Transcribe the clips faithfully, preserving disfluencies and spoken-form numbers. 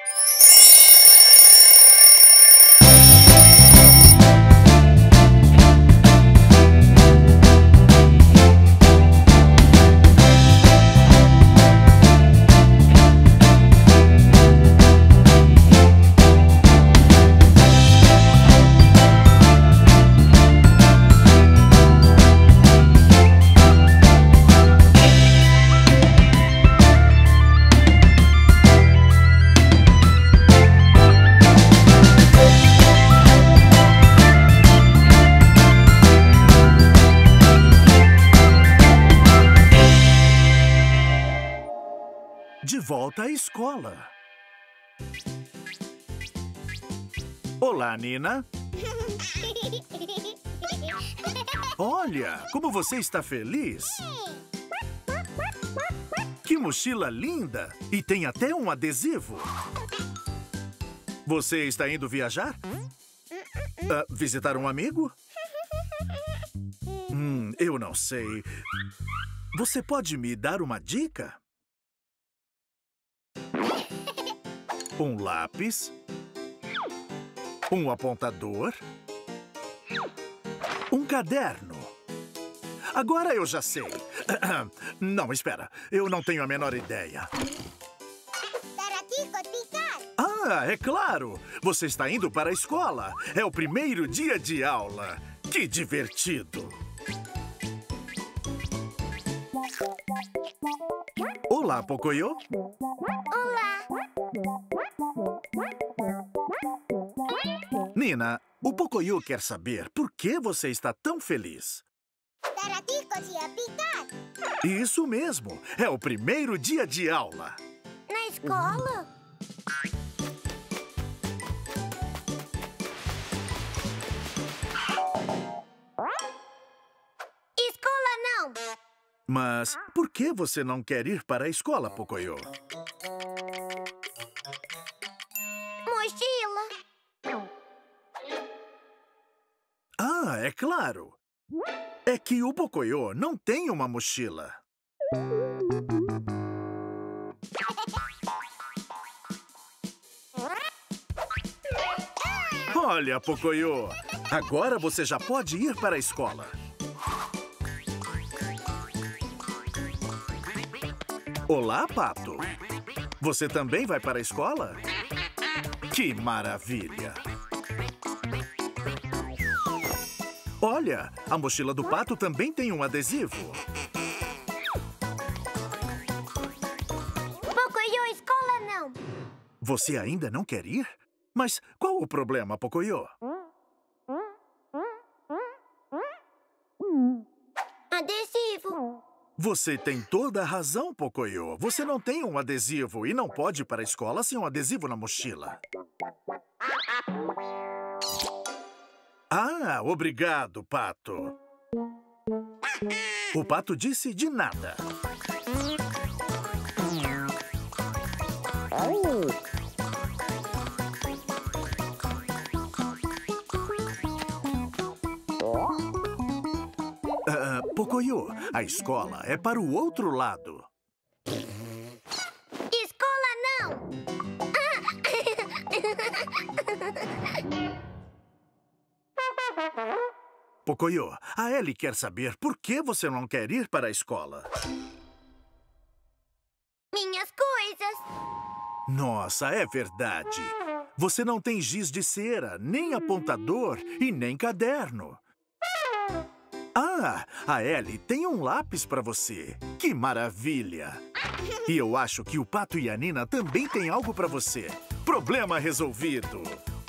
De volta à escola. Olá, Nina. Olha, como você está feliz. Que mochila linda! E tem até um adesivo. Você está indo viajar? Uh, visitar um amigo? Hum, eu não sei. Você pode me dar uma dica? Um lápis, um apontador, um caderno. Agora eu já sei. Não, espera. Eu não tenho a menor ideia. Ah, é claro. Você está indo para a escola. É o primeiro dia de aula. Que divertido. Olá, Pocoyo. Olá. Nina, o Pocoyo quer saber por que você está tão feliz. Isso mesmo. É o primeiro dia de aula. Na escola? Escola não. Mas por que você não quer ir para a escola, Pocoyo? Mochila. Ah, é claro. É que o Pocoyo não tem uma mochila. Olha, Pocoyo, agora você já pode ir para a escola. Olá, Pato. Você também vai para a escola? Que maravilha! Olha, a mochila do Pato também tem um adesivo. Pocoyo, escola não. Você ainda não quer ir? Mas qual o problema, Pocoyo? Adesivo. Você tem toda a razão, Pocoyo. Você não tem um adesivo e não pode ir para a escola sem um adesivo na mochila. Ah, obrigado, Pato. O Pato disse de nada. Uh, Pocoyo, a escola é para o outro lado. Escola não. Pocoyo, a Ellie quer saber por que você não quer ir para a escola. Minhas coisas. Nossa, é verdade. Você não tem giz de cera, nem apontador e nem caderno. Ah, a Ellie tem um lápis para você. Que maravilha! E eu acho que o Pato e a Nina também têm algo para você. Problema resolvido.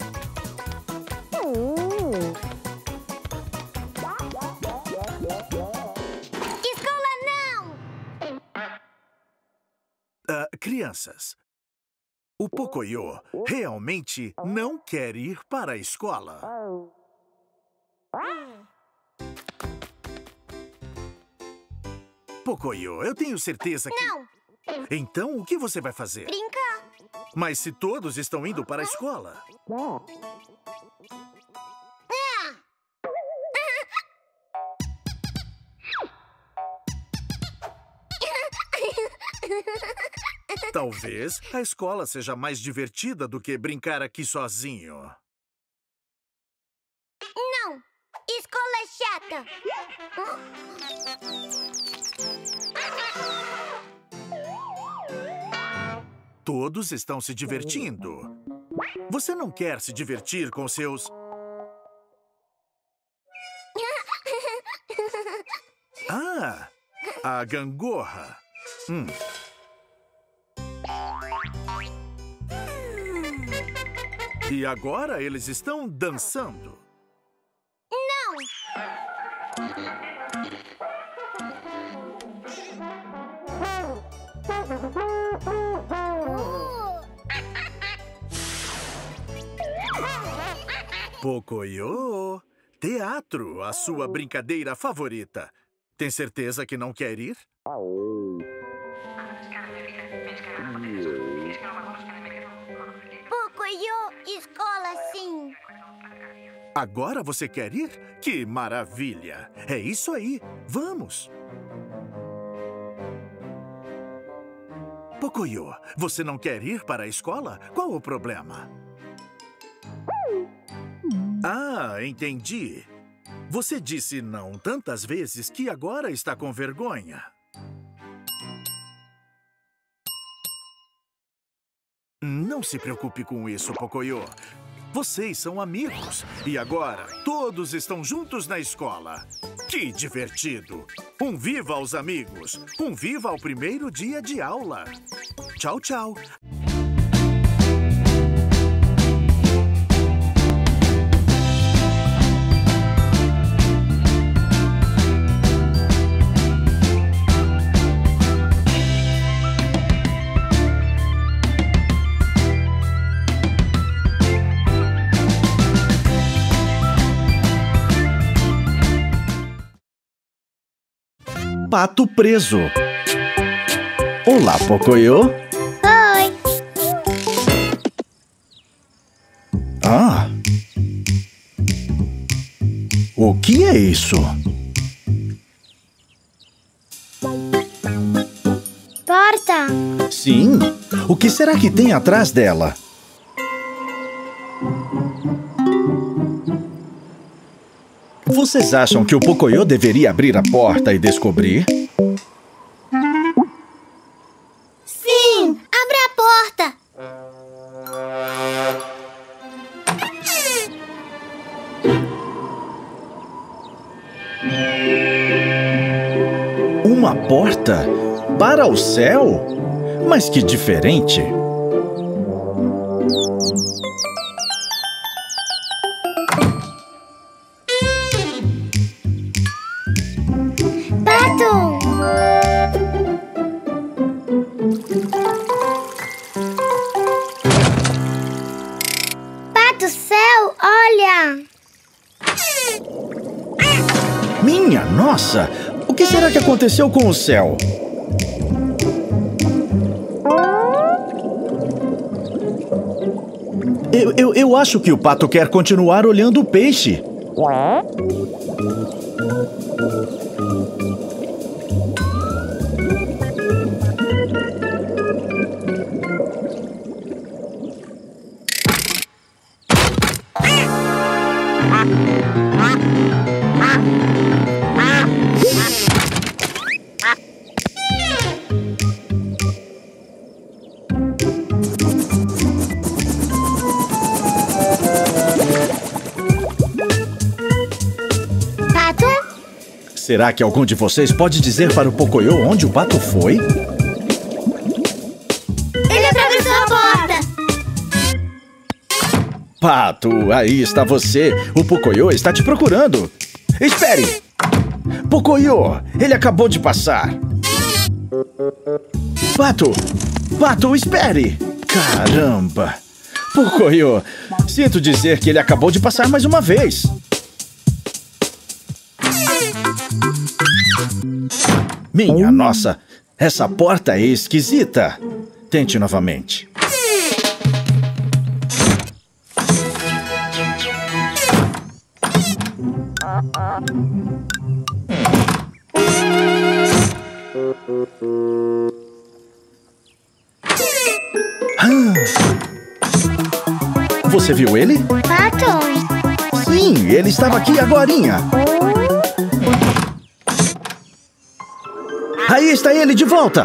Escola não. Uh, crianças, o Pocoyo realmente não quer ir para a escola. Pocoyo, eu tenho certeza que... Não. Então, o que você vai fazer? Brincar. Mas se todos estão indo para a escola... Ah. Talvez a escola seja mais divertida do que brincar aqui sozinho. Não! Escola é chata! Todos estão se divertindo. Você não quer se divertir com seus... Ah! A gangorra. Hum. E agora eles estão dançando. Não! Pocoyo, teatro, a sua brincadeira favorita. Tem certeza que não quer ir? Pocoyo, escola sim. Agora você quer ir? Que maravilha! É isso aí. Vamos! Pocoyo, você não quer ir para a escola? Qual o problema? Ah, entendi. Você disse não tantas vezes que agora está com vergonha. Não se preocupe com isso, Pocoyo. Vocês são amigos. E agora, todos estão juntos na escola. Que divertido! Um viva aos amigos! Um viva ao primeiro dia de aula! Tchau, tchau! Pato preso. Olá, Pocoyo. Oi! Ah! O que é isso? Porta! Sim. O que será que tem atrás dela? Vocês acham que o Pocoyo deveria abrir a porta e descobrir? Sim! Abra a porta! Uma porta? Para o céu? Mas que diferente! Pato! Pato céu, olha! Minha nossa! O que será que aconteceu com o céu? Eu, eu, eu acho que o pato quer continuar olhando o peixe. Pato? Será que algum de vocês pode dizer para o Pocoyo onde o pato foi? Ele atravessou a porta! Pato, aí está você. O Pocoyo está te procurando. Espere! Pocoyo, ele acabou de passar. Pato! Pato, espere! Caramba! Pocoyo, sinto dizer que ele acabou de passar mais uma vez. Minha nossa, essa porta é esquisita. Tente novamente. Ah. Você viu ele? Pato? Sim, ele estava aqui agorinha. Aí está ele de volta.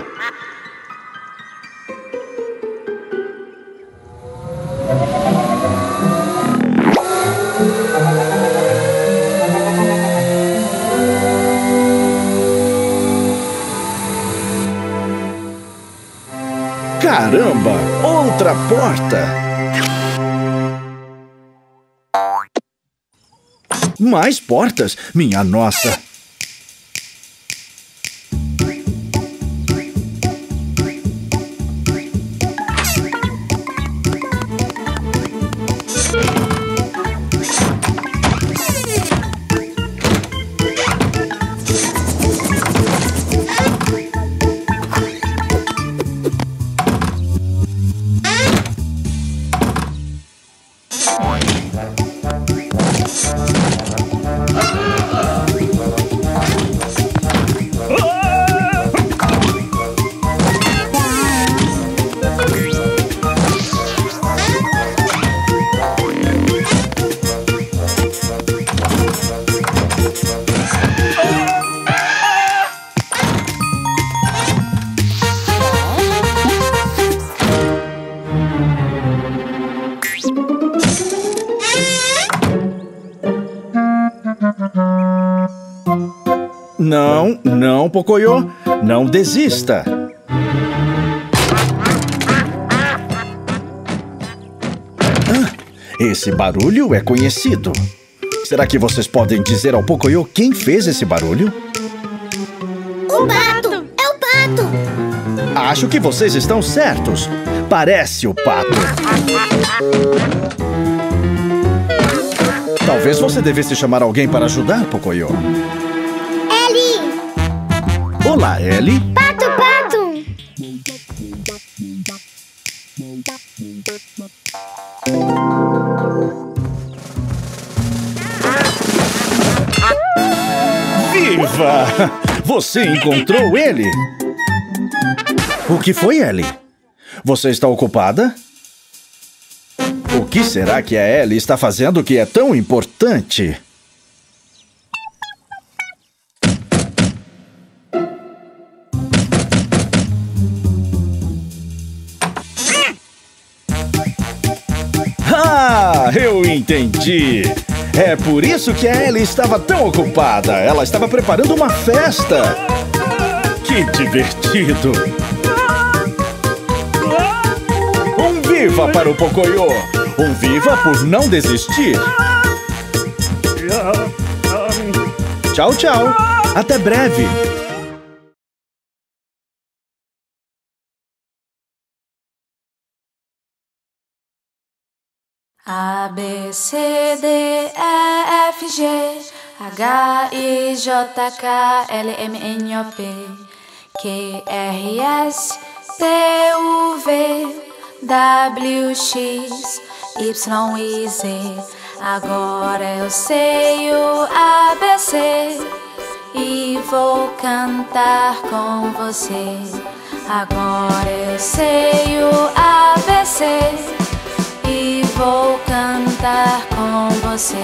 Caramba, outra porta. Mais portas? Minha nossa! Não, não, Pocoyo. Não desista. Ah, esse barulho é conhecido. Será que vocês podem dizer ao Pocoyo quem fez esse barulho? O pato! É o pato! Acho que vocês estão certos. Parece o pato. Talvez você devesse chamar alguém para ajudar, Pocoyo. Ellie! Olá, Ellie. Pato, pato! Viva! Você encontrou ele? O que foi, Ellie? Você está ocupada? O que será que a Ellie está fazendo que é tão importante? Ah, eu entendi! É por isso que a Ellie estava tão ocupada. Ela estava preparando uma festa. Que divertido! Um viva para o Pocoyo! Um viva por não desistir! Tchau, tchau! Até breve! A, B, C, D, E, F, G, H, I, J, K, L, M, N, O, P, Q, R, S, T, U, V, W, X, Y e Z. Agora eu sei o A B C e vou cantar com você. Agora eu sei o A B C e vou cantar com você.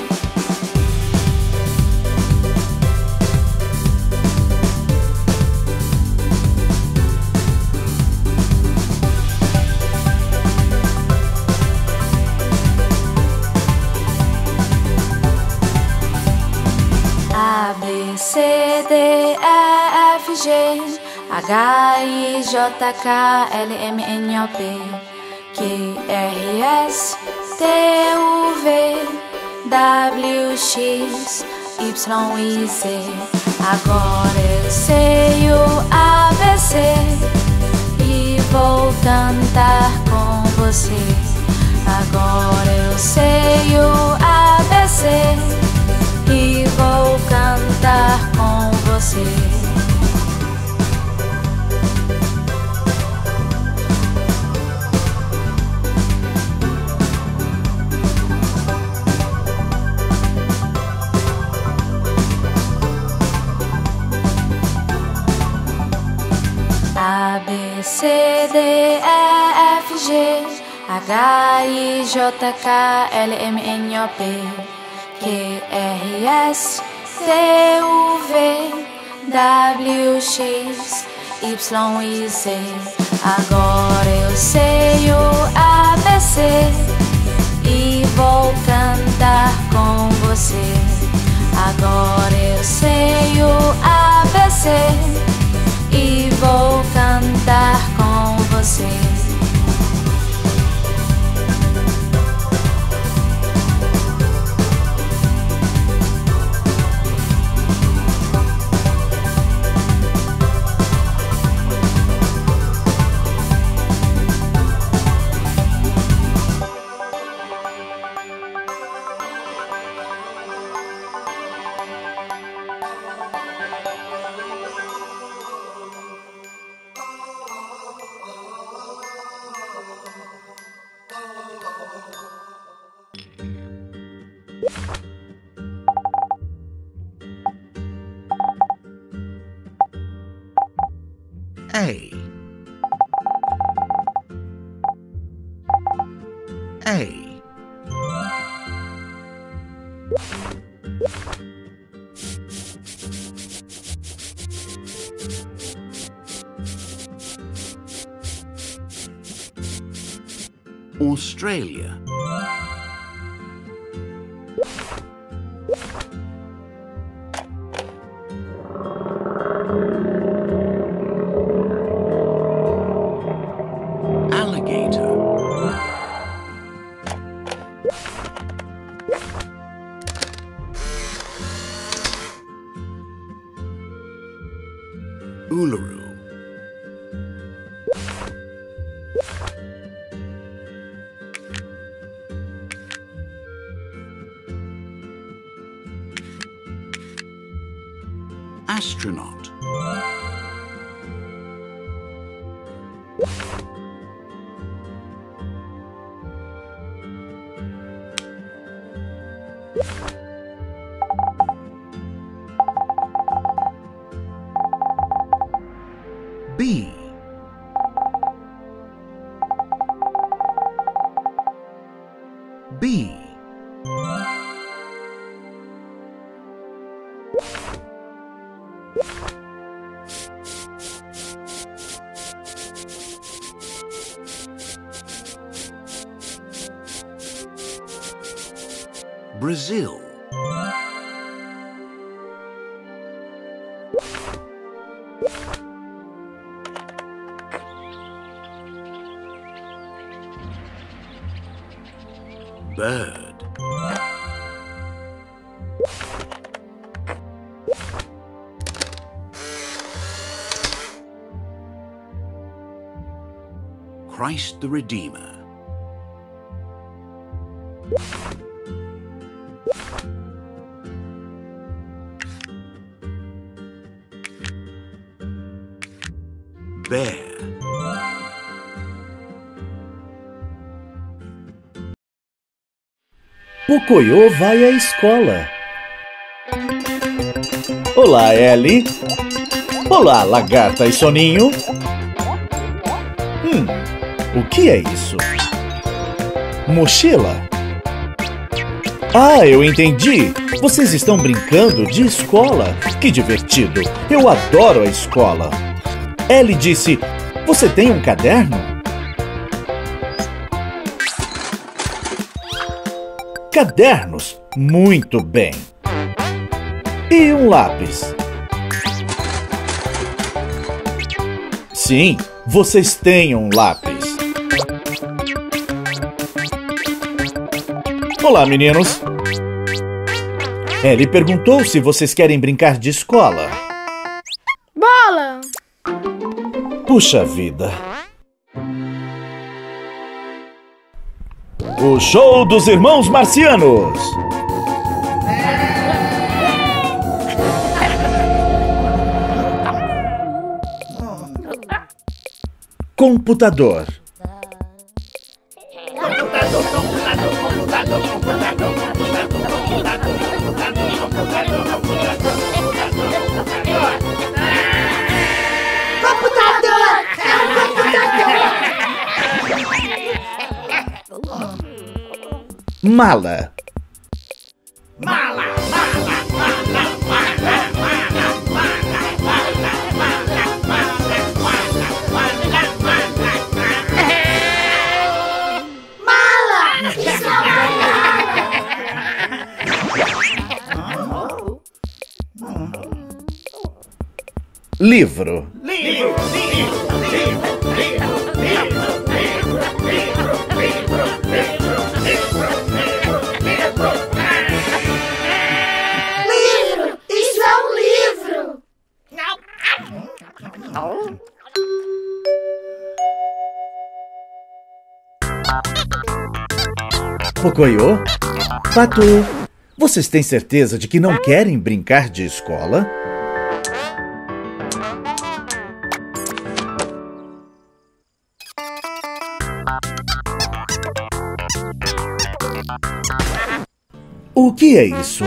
A, B, C, D, E, F, G, H, I, J, K, L, M, N, O, P, Q, R, S, T, U, V, W, X, Y e Z. Agora eu sei o A B C e vou cantar com você. Agora eu sei o A B C e vou cantar com você. A, B, C, D, E, F, G, H I J K L M N O P, Q R S T U V W X Y e Z. Agora eu sei o A B C e vou cantar com você. Agora eu sei o A B C e vou cantar com você. A. A. Australia. Uluru. Astronaut. B. B. Brazil. Bird. Christ the Redeemer. Bear. Pocoyo vai à escola. Olá, Ellie. Olá, lagarta e soninho. Hum, o que é isso? Mochila? Ah, eu entendi. Vocês estão brincando de escola. Que divertido. Eu adoro a escola. Ellie disse, você tem um caderno? Cadernos? Muito bem. E um lápis? Sim, vocês têm um lápis. Olá, meninos. Ellie perguntou se vocês querem brincar de escola. Bola! Puxa vida. O show dos irmãos marcianos. Computador. Computador, computador, computador, computador, computador, computador, computador, computador, computador. Computador! É um computador! Mala. Mala, mala, mala, mala, mala, mala, mala, mala, mala, mala, mala, Mala! Isso é Livro. livro, livro, livro, livro, livro, livro, livro, livro, livro, livro! Isso é um livro! Pocoyo, Pato, vocês têm certeza de que não querem brincar de escola? O que é isso?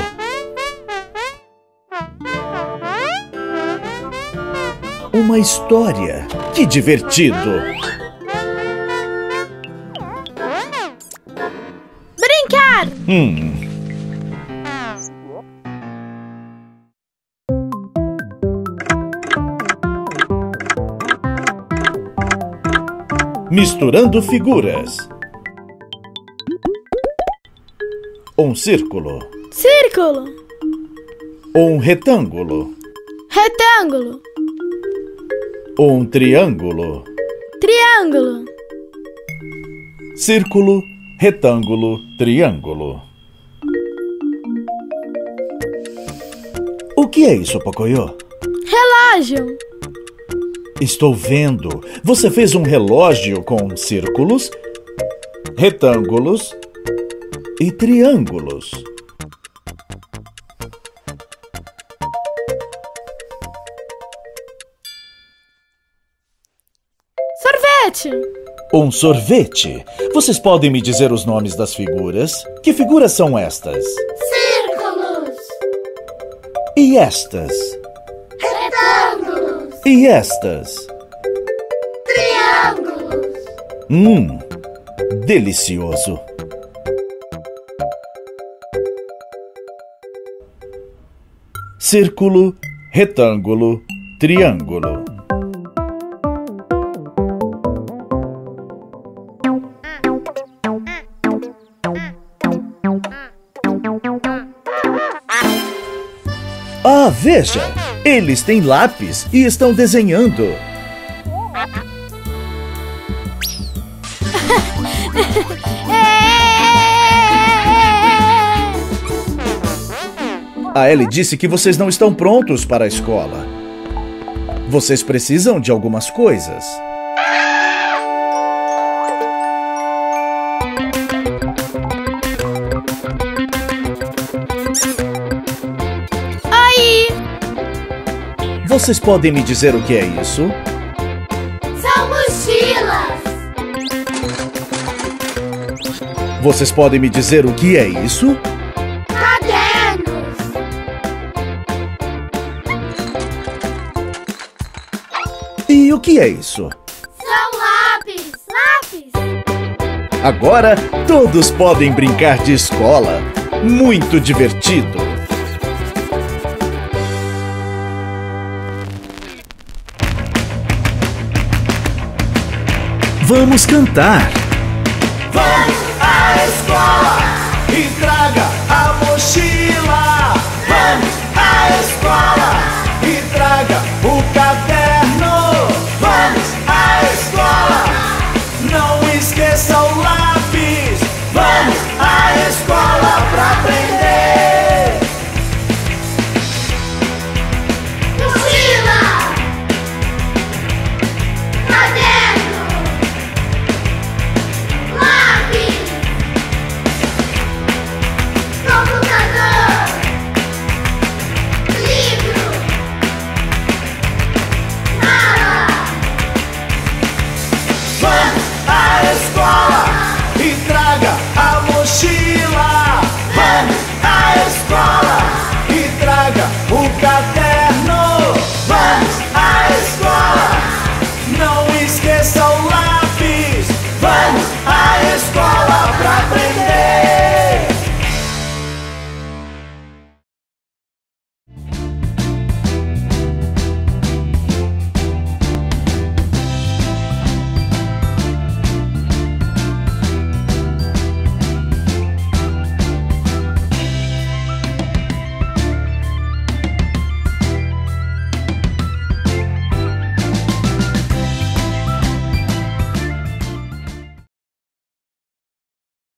Uma história. Que divertido! Brincar! Hum. Misturando figuras. Um círculo. Círculo! Um retângulo. Retângulo! Um triângulo. Triângulo! Círculo, retângulo, triângulo. O que é isso, Pocoyo? Relógio! Estou vendo. Você fez um relógio com círculos, retângulos e triângulos. Sorvete! Um sorvete. Vocês podem me dizer os nomes das figuras? Que figuras são estas? Círculos! E estas? Retângulos! E estas? Triângulos! Hum, delicioso. Círculo, retângulo, triângulo. Ah, veja! Eles têm lápis e estão desenhando. A Ellie disse que vocês não estão prontos para a escola. Vocês precisam de algumas coisas. Aí! Vocês podem me dizer o que é isso? São mochilas! Vocês podem me dizer o que é isso? Cadernos! E o que é isso? São lápis! Lápis! Agora todos podem brincar de escola. Muito divertido! Vamos cantar! Vamos à escola e traga a mochila. Vamos à escola e traga o caderno. Vamos à escola, não esqueça o lápis. Vamos à escola pra aprender. Mochila! Caderno! Lápis!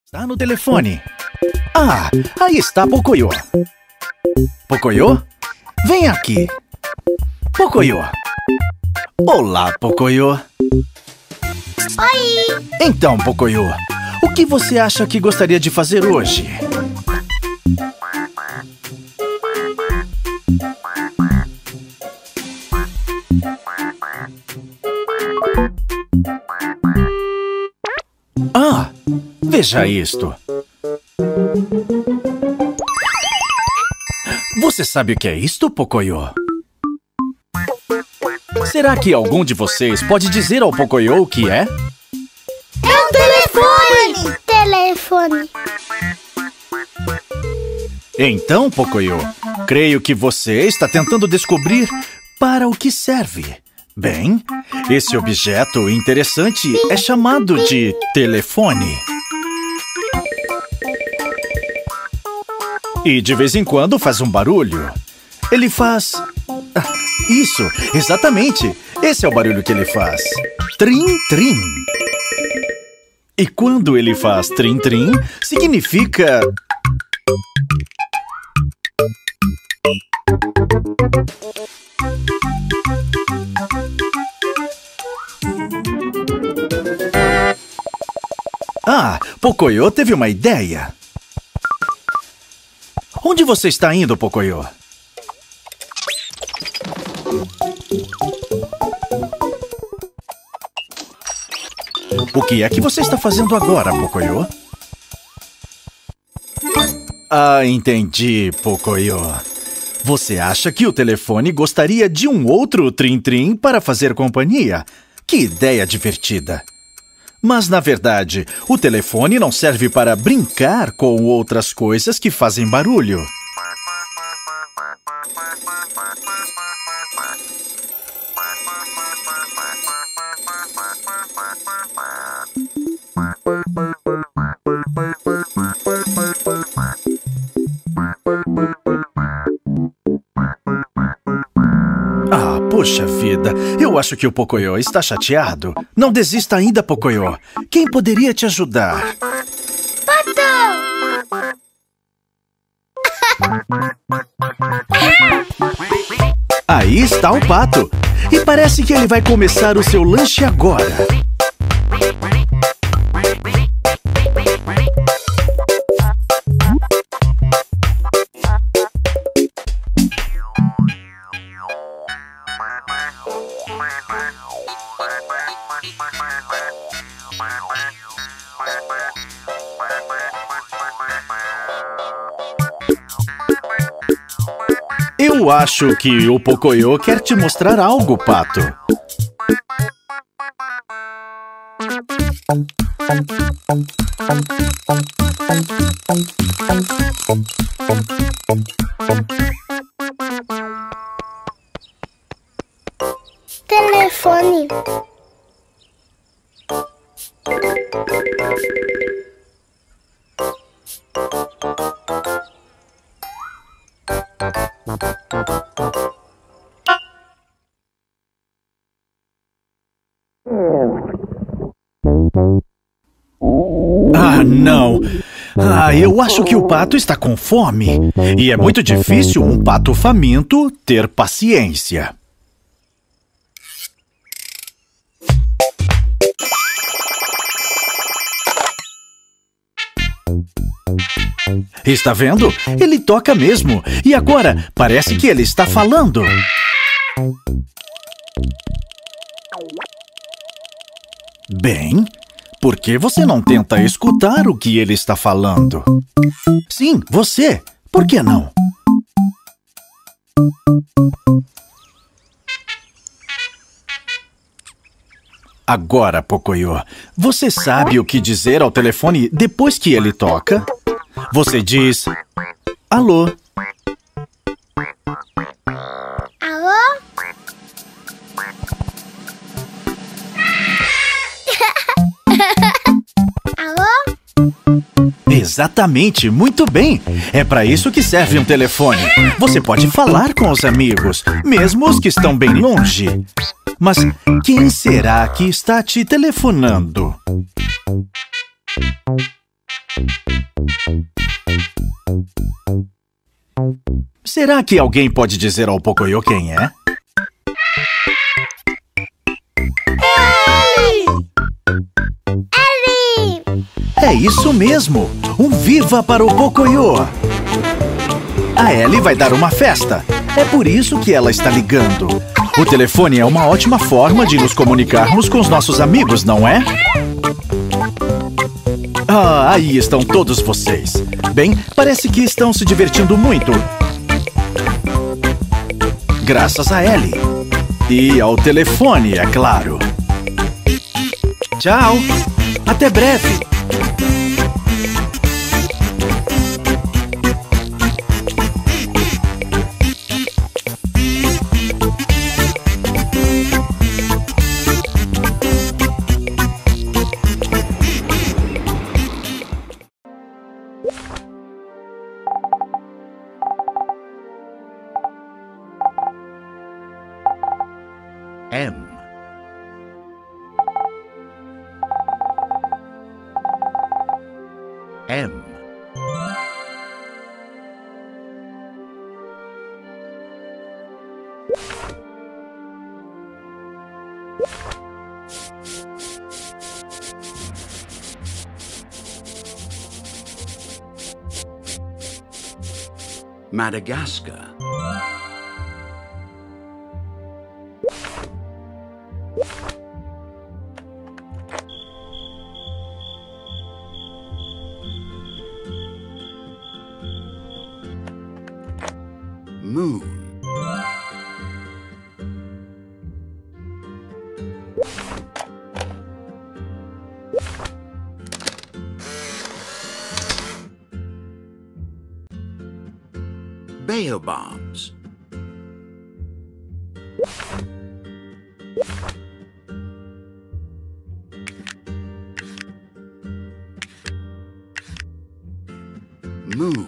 Está no telefone. Ah, aí está Pocoyo. Pocoyo? Vem aqui. Pocoyo. Olá, Pocoyo. Oi! Então, Pocoyo, o que você acha que gostaria de fazer hoje? Ah, veja isto. Você sabe o que é isto, Pocoyo? Será que algum de vocês pode dizer ao Pocoyo o que é? É um telefone! Telefone. Então, Pocoyo, creio que você está tentando descobrir para o que serve. Bem, esse objeto interessante é chamado de telefone. E de vez em quando faz um barulho. Ele faz... Ah, isso, exatamente. Esse é o barulho que ele faz. Trim-trim. E quando ele faz trim-trim, significa... Ah, Pocoyo teve uma ideia. Onde você está indo, Pocoyo? O que é que você está fazendo agora, Pocoyo? Ah, entendi, Pocoyo. Você acha que o telefone gostaria de um outro trim-trim para fazer companhia? Que ideia divertida! Mas, na verdade, o telefone não serve para brincar com outras coisas que fazem barulho. Ah, poxa vida, eu acho que o Pocoyo está chateado. Não desista ainda, Pocoyo. Quem poderia te ajudar? Pato! Aí está o pato. E parece que ele vai começar o seu lanche agora. Eu acho que o Pocoyo quer te mostrar algo, Pato. Telefone. Ah, não! Ah, eu acho que o pato está com fome. E é muito difícil um pato faminto ter paciência. Está vendo? Ele toca mesmo. E agora, parece que ele está falando. Bem, por que você não tenta escutar o que ele está falando? Sim, você. Por que não? Agora, Pocoyo, você sabe o que dizer ao telefone depois que ele toca? Você diz... Alô? Alô? Alô? Exatamente, muito bem. É para isso que serve um telefone. Você pode falar com os amigos, mesmo os que estão bem longe. Mas quem será que está te telefonando? Será que alguém pode dizer ao Pocoyo quem é? Ellie! É isso mesmo! Um viva para o Pocoyo! A Ellie vai dar uma festa. É por isso que ela está ligando. O telefone é uma ótima forma de nos comunicarmos com os nossos amigos, não é? Ah, aí estão todos vocês. Bem, parece que estão se divertindo muito. Graças a Ellie. E ao telefone, é claro. Tchau! Até breve! M. M. Madagascar. Moon. Baobabs. Moon.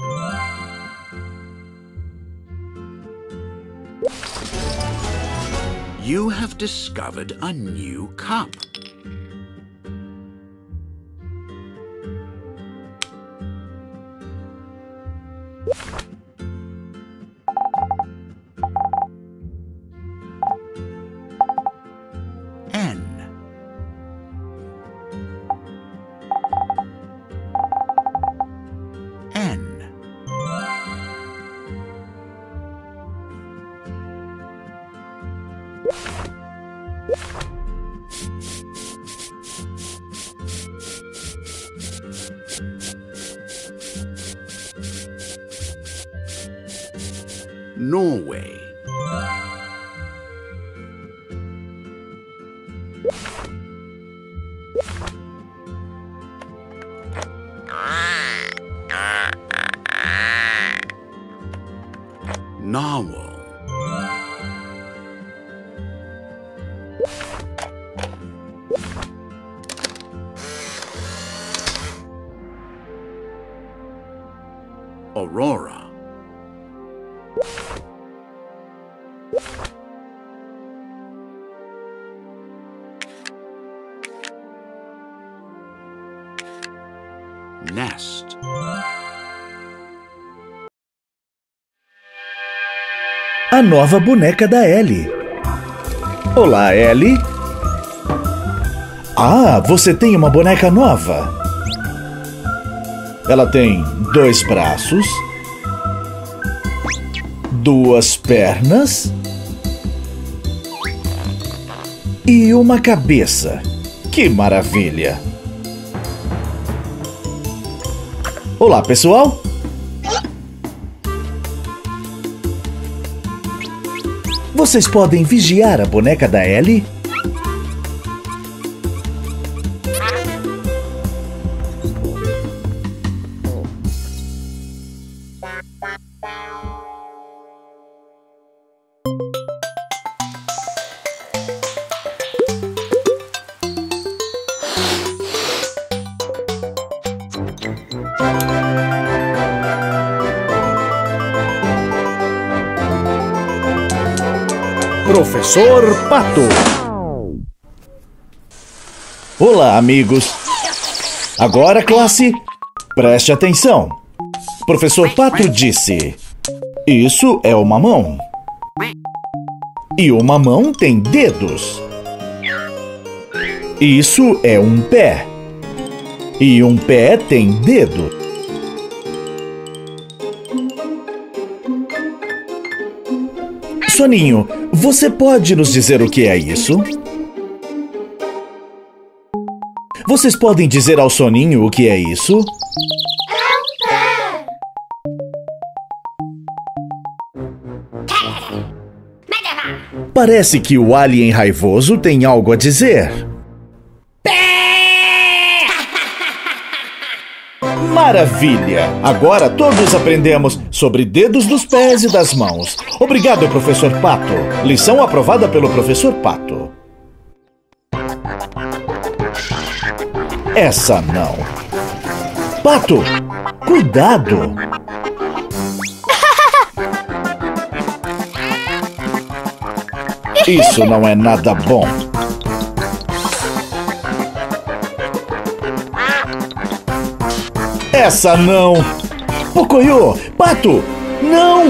You have discovered a new cup. N. N. Norway. Narwhal. Aurora. Nest. A nova boneca da Ellie. Olá, Ellie. Ah, você tem uma boneca nova. Ela tem dois braços, duas pernas e uma cabeça. Que maravilha! Olá, pessoal! Vocês podem vigiar a boneca da Ellie? Professor Pato. Olá, amigos. Agora, classe, preste atenção. Professor Pato disse: Isso é uma mão. E uma mão tem dedos. Isso é um pé. E um pé tem dedo. Soninho, você pode nos dizer o que é isso? Vocês podem dizer ao Soninho o que é isso? Parece que o alien raivoso tem algo a dizer. Maravilha! Agora todos aprendemos sobre dedos dos pés e das mãos. Obrigado, professor Pato. Lição aprovada pelo professor Pato. Essa não. Pato, cuidado! Isso não é nada bom. Essa não! Pocoyo! Pato! Não!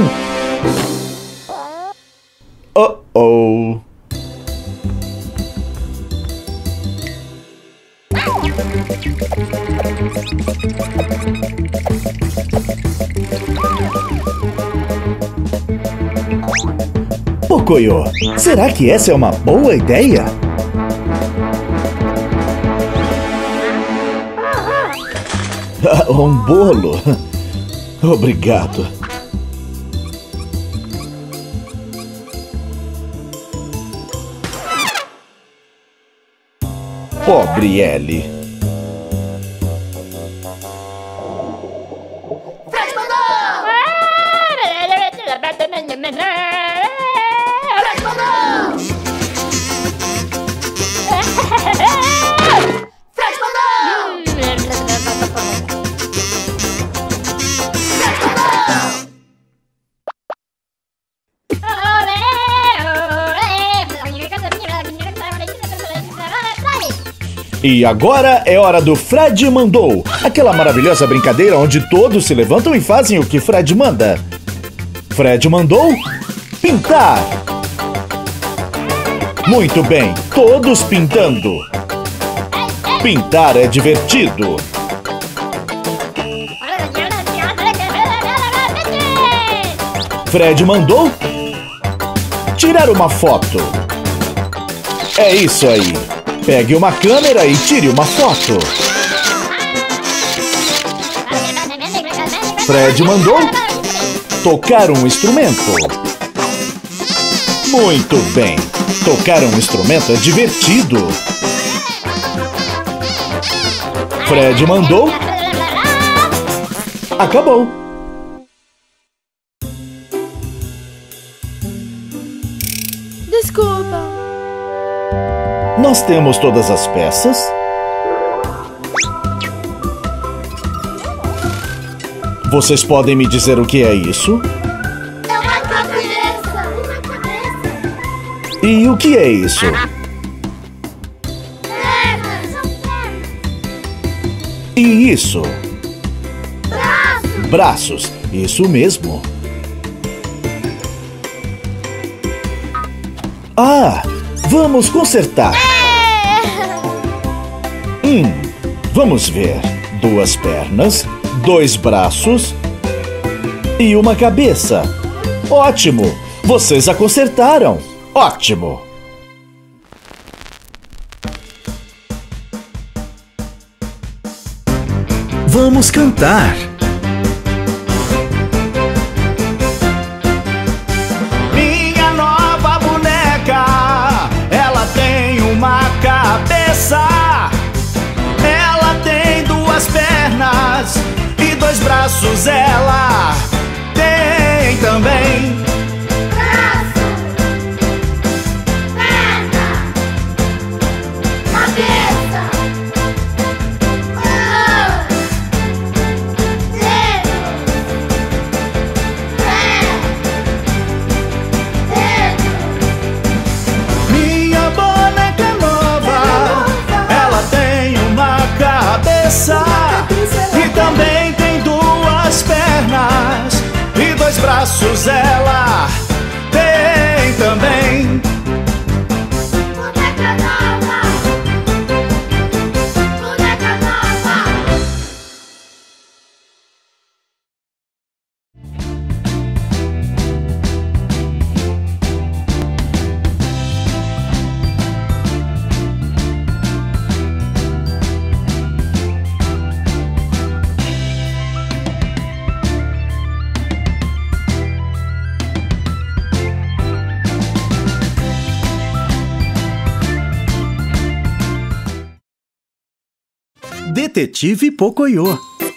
Oh-oh! Pocoyo, será que essa é uma boa ideia? Um bolo? Obrigado. Pobre Ellie. E agora é hora do Fred Mandou, aquela maravilhosa brincadeira onde todos se levantam e fazem o que Fred manda. Fred mandou pintar. Muito bem, todos pintando. Pintar é divertido. Fred mandou tirar uma foto. É isso aí. Pegue uma câmera e tire uma foto. Fred mandou tocar um instrumento. Muito bem. Tocar um instrumento é divertido. Fred mandou. Acabou. Desculpa. Nós temos todas as peças. Vocês podem me dizer o que é isso? É uma cabeça! Uma cabeça! E o que é isso? Pernas! São pernas! E isso? Braços! Braços, isso mesmo. Ah, vamos consertar. Hum, vamos ver. Duas pernas, dois braços e uma cabeça. Ótimo! Vocês a consertaram. Ótimo! Vamos cantar. Minha nova boneca, ela tem uma cabeça. Ela tem duas pernas e dois braços. Ela tem também Braço! Perna! Cabeça! Mão! Dedo! Pé! Dedo! minha boneca nova. Ela tem uma cabeça e também tem duas pernas e dois braços. pedaços ela tem também. Boneca nova! Boneca nova! Detetive Pocoyo.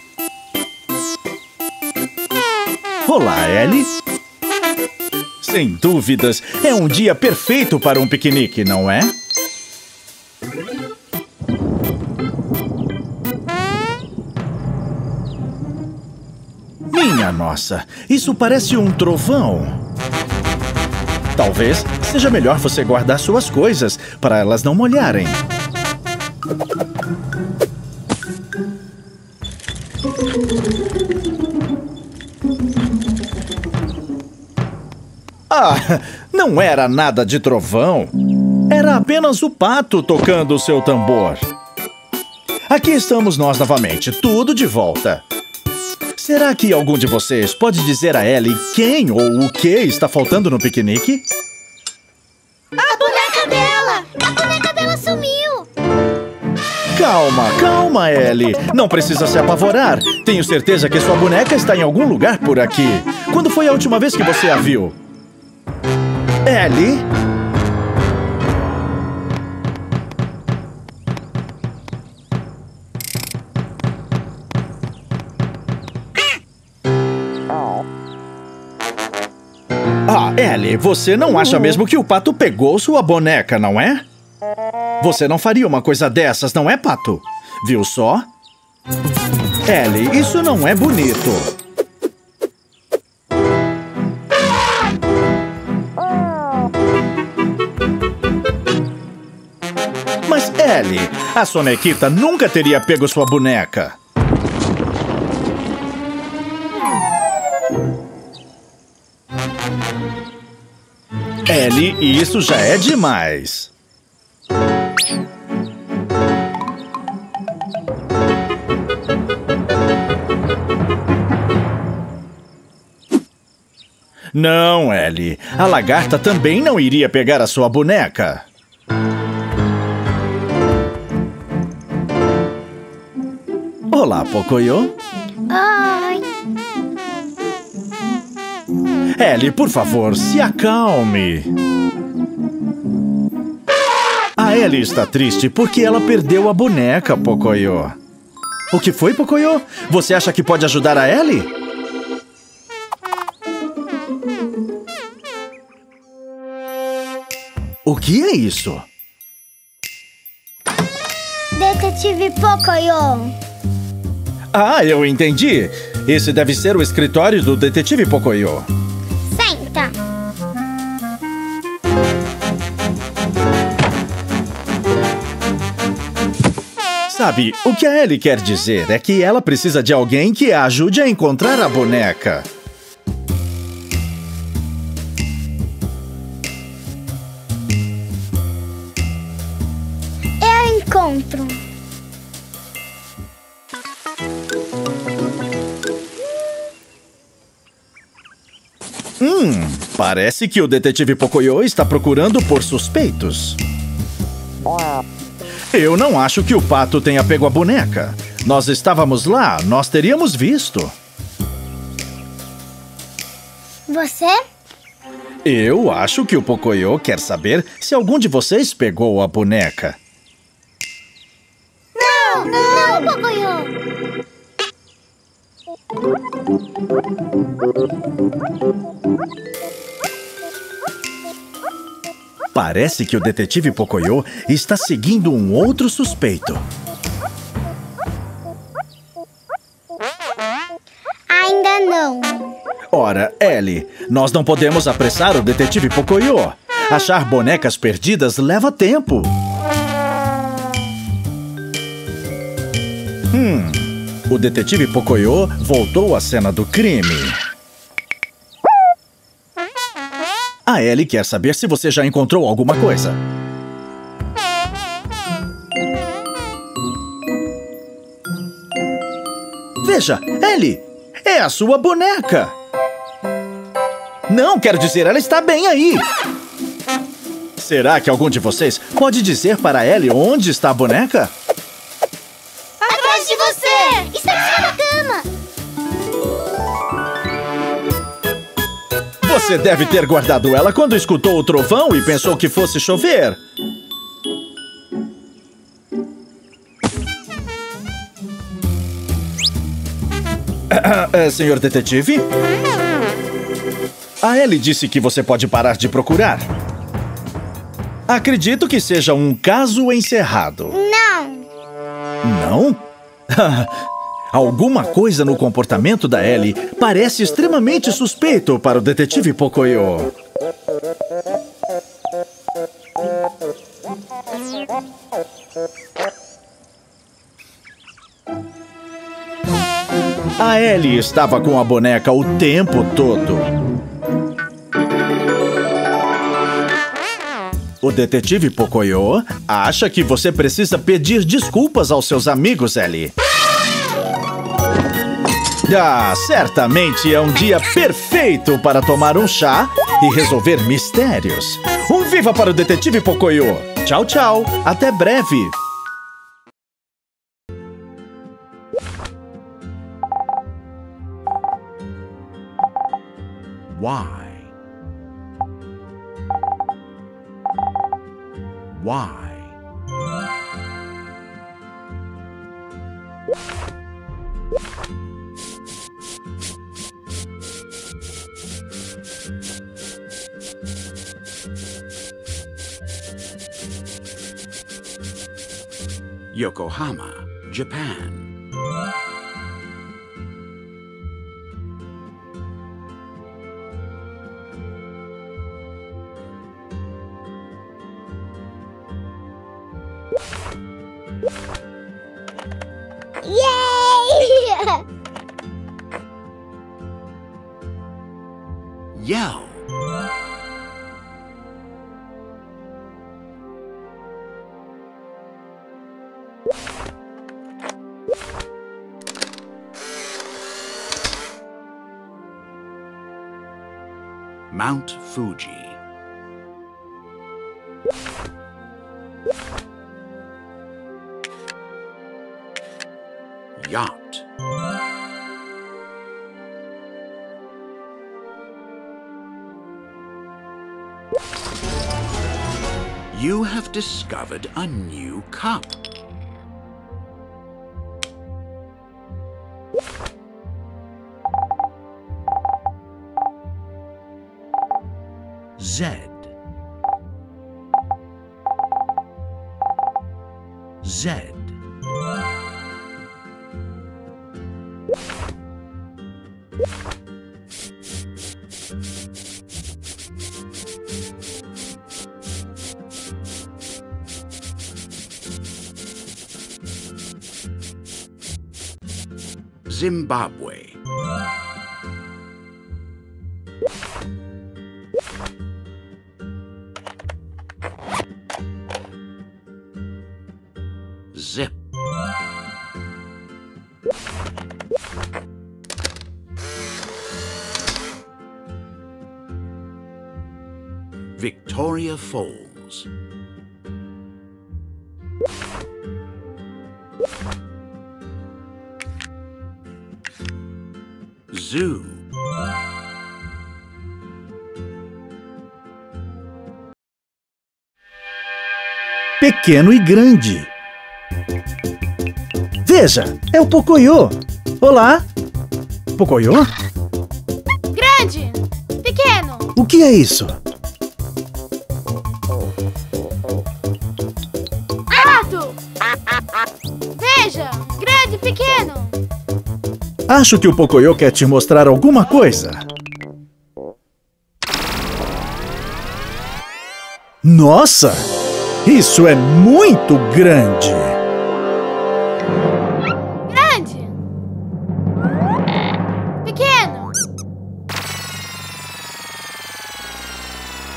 Olá, Ellie. Sem dúvidas, é um dia perfeito para um piquenique, não é? Minha nossa, isso parece um trovão. Talvez seja melhor você guardar suas coisas para elas não molharem. Ah, não era nada de trovão. Era apenas o pato tocando o seu tambor. Aqui estamos nós novamente, tudo de volta. Será que algum de vocês pode dizer a Ellie quem ou o que está faltando no piquenique? A boneca dela! A boneca dela sumiu! Calma, calma, Ellie. Não precisa se apavorar. Tenho certeza que sua boneca está em algum lugar por aqui. Quando foi a última vez que você a viu? Ellie? Ah, Ellie, você não acha mesmo que o pato pegou sua boneca, não é? Você não faria uma coisa dessas, não é, pato? Viu só? Ellie, isso não é bonito. Mas, Ellie, a sonequita nunca teria pego sua boneca. Ellie, isso já é demais. Não, Ellie. A lagarta também não iria pegar a sua boneca. Olá, Pocoyo. Oi! Ellie, por favor, se acalme. A Ellie está triste porque ela perdeu a boneca, Pocoyo. O que foi, Pocoyo? Você acha que pode ajudar a Ellie? O que é isso? Detetive Pocoyo! Ah, eu entendi. Esse deve ser o escritório do Detetive Pocoyo. Senta! Sabe, o que a Ellie quer dizer é que ela precisa de alguém que a ajude a encontrar a boneca. Eu encontro. Hum, parece que o Detetive Pocoyo está procurando por suspeitos. Eu não acho que o pato tenha pego a boneca. Nós estávamos lá, nós teríamos visto. Você? Eu acho que o Pocoyo quer saber se algum de vocês pegou a boneca. Não! Não, Pocoyo! Parece que o Detetive Pocoyo está seguindo um outro suspeito. Ainda não. Ora, Ellie, nós não podemos apressar o Detetive Pocoyo. Achar bonecas perdidas leva tempo. Hum, o Detetive Pocoyo voltou à cena do crime. A Ellie quer saber se você já encontrou alguma coisa. Veja, Ellie, é a sua boneca. Não, quero dizer, ela está bem aí. Será que algum de vocês pode dizer para Ellie onde está a boneca? Atrás de você! Está em cima da cama! Você deve ter guardado ela quando escutou o trovão e pensou que fosse chover. Uh, uh, senhor detetive? A Ellie disse que você pode parar de procurar. Acredito que seja um caso encerrado. Não! Não? Alguma coisa no comportamento da Ellie parece extremamente suspeito para o detetive Pocoyo. A Ellie estava com a boneca o tempo todo. O detetive Pocoyo acha que você precisa pedir desculpas aos seus amigos, Ellie. Ah, certamente é um dia perfeito para tomar um chá e resolver mistérios. Um viva para o detetive Pocoyo! Tchau, tchau! Até breve! Why? Why? Yokohama, Japan. Yay! Yell. Mount Fuji. Yacht. You have discovered a new cup. Z. Z. Zimbabwe. Zip. Victoria Falls. Zoo. Pequeno e grande. Veja, é o Pocoyo. Olá. Pocoyo? Grande! Pequeno! O que é isso? Alto! Veja! Grande, pequeno! Acho que o Pocoyo quer te mostrar alguma coisa. Nossa! Isso é muito grande! Grande! Pequeno!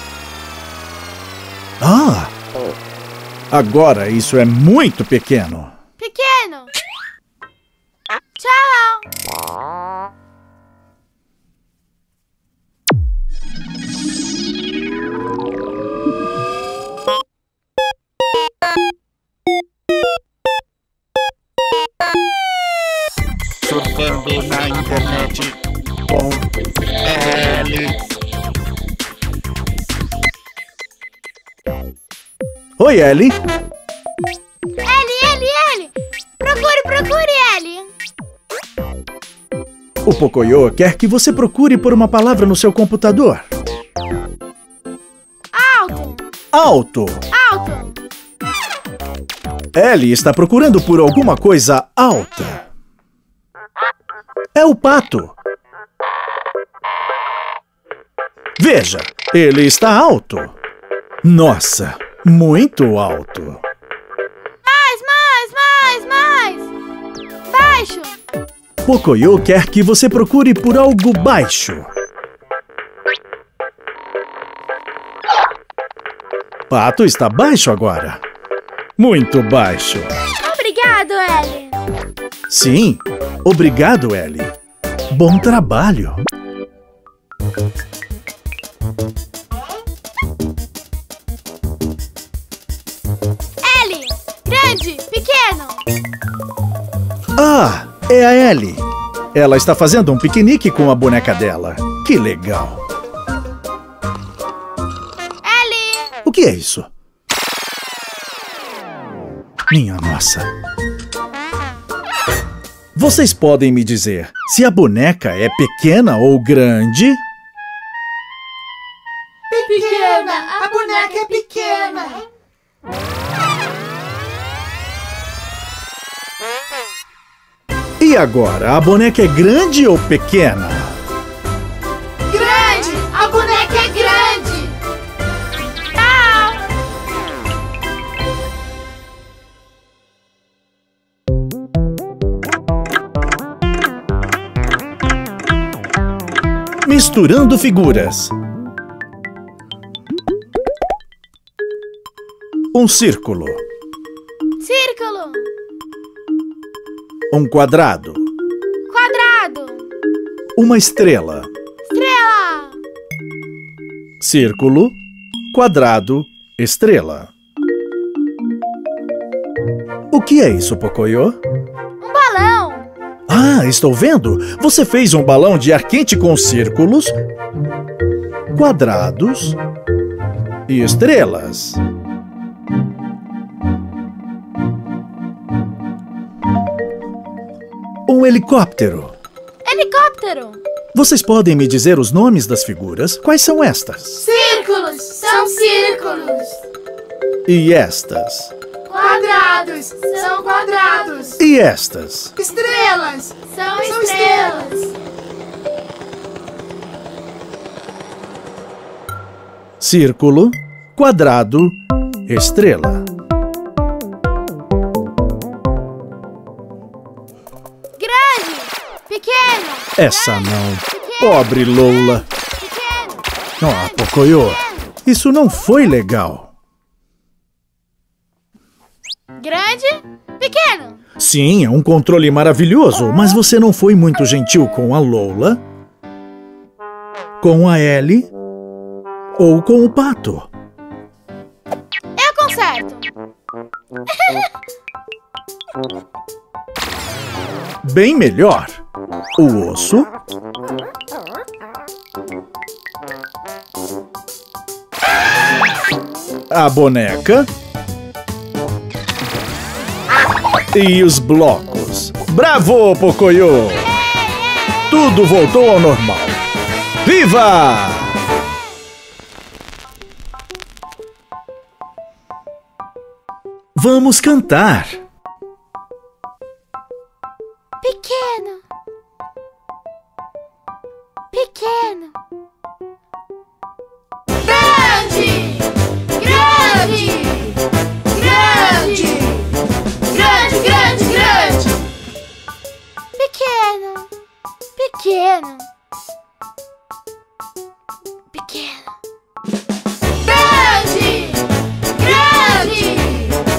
Agora isso é muito pequeno. Pequeno. Tchau. Surfando na internet com Ellie. Oi, Ellie. Ellie, Ellie, Ellie. Procure, procure, Ellie. O Pocoyo quer que você procure por uma palavra no seu computador. Alto. Alto. Alto. Ellie está procurando por alguma coisa alta. É o pato. Veja, ele está alto. Nossa, muito alto. Mais, mais, mais, mais. Baixo. Pocoyo quer que você procure por algo baixo. Pato está baixo agora. Muito baixo. Obrigado, Ellie. Sim, obrigado, Ellie. Bom trabalho. Ellie, grande, pequeno. Ah, é a Ellie. Ela está fazendo um piquenique com a boneca dela. Que legal. Ellie. O que é isso? Minha nossa. Vocês podem me dizer se a boneca é pequena ou grande? Pequena! A boneca é pequena! E agora, a boneca é grande ou pequena? Grande! A boneca é grande! Tchau. Misturando figuras. Um círculo. Círculo. Um quadrado. Quadrado. Uma estrela. Estrela. Círculo, quadrado, estrela. O que é isso, Pocoyo? Um balão. Ah, estou vendo! Você fez um balão de ar quente com círculos, quadrados e estrelas. Um helicóptero. Helicóptero. Vocês podem me dizer os nomes das figuras? Quais são estas? Círculos! São círculos! E estas? Quadrados! São quadrados! E estas? Estrelas! São, São estrelas. estrelas! Círculo, quadrado, estrela. Grande. Pequeno. Essa não. Pobre Lola. Pequeno. Ah, Pocoyo, isso não foi legal. Grande. Pequeno. Sim, é um controle maravilhoso, mas você não foi muito gentil com a Lola, com a Ellie ou com o pato. Eu conserto. Bem melhor. O osso. A boneca. E os blocos. Bravo, Pocoyo! Tudo voltou ao normal. Viva! Vamos cantar. Pequeno. Pequeno. Grande! Grande! Grande! Grande, grande, grande! Pequeno. Pequeno. Pequeno. Grande! Grande!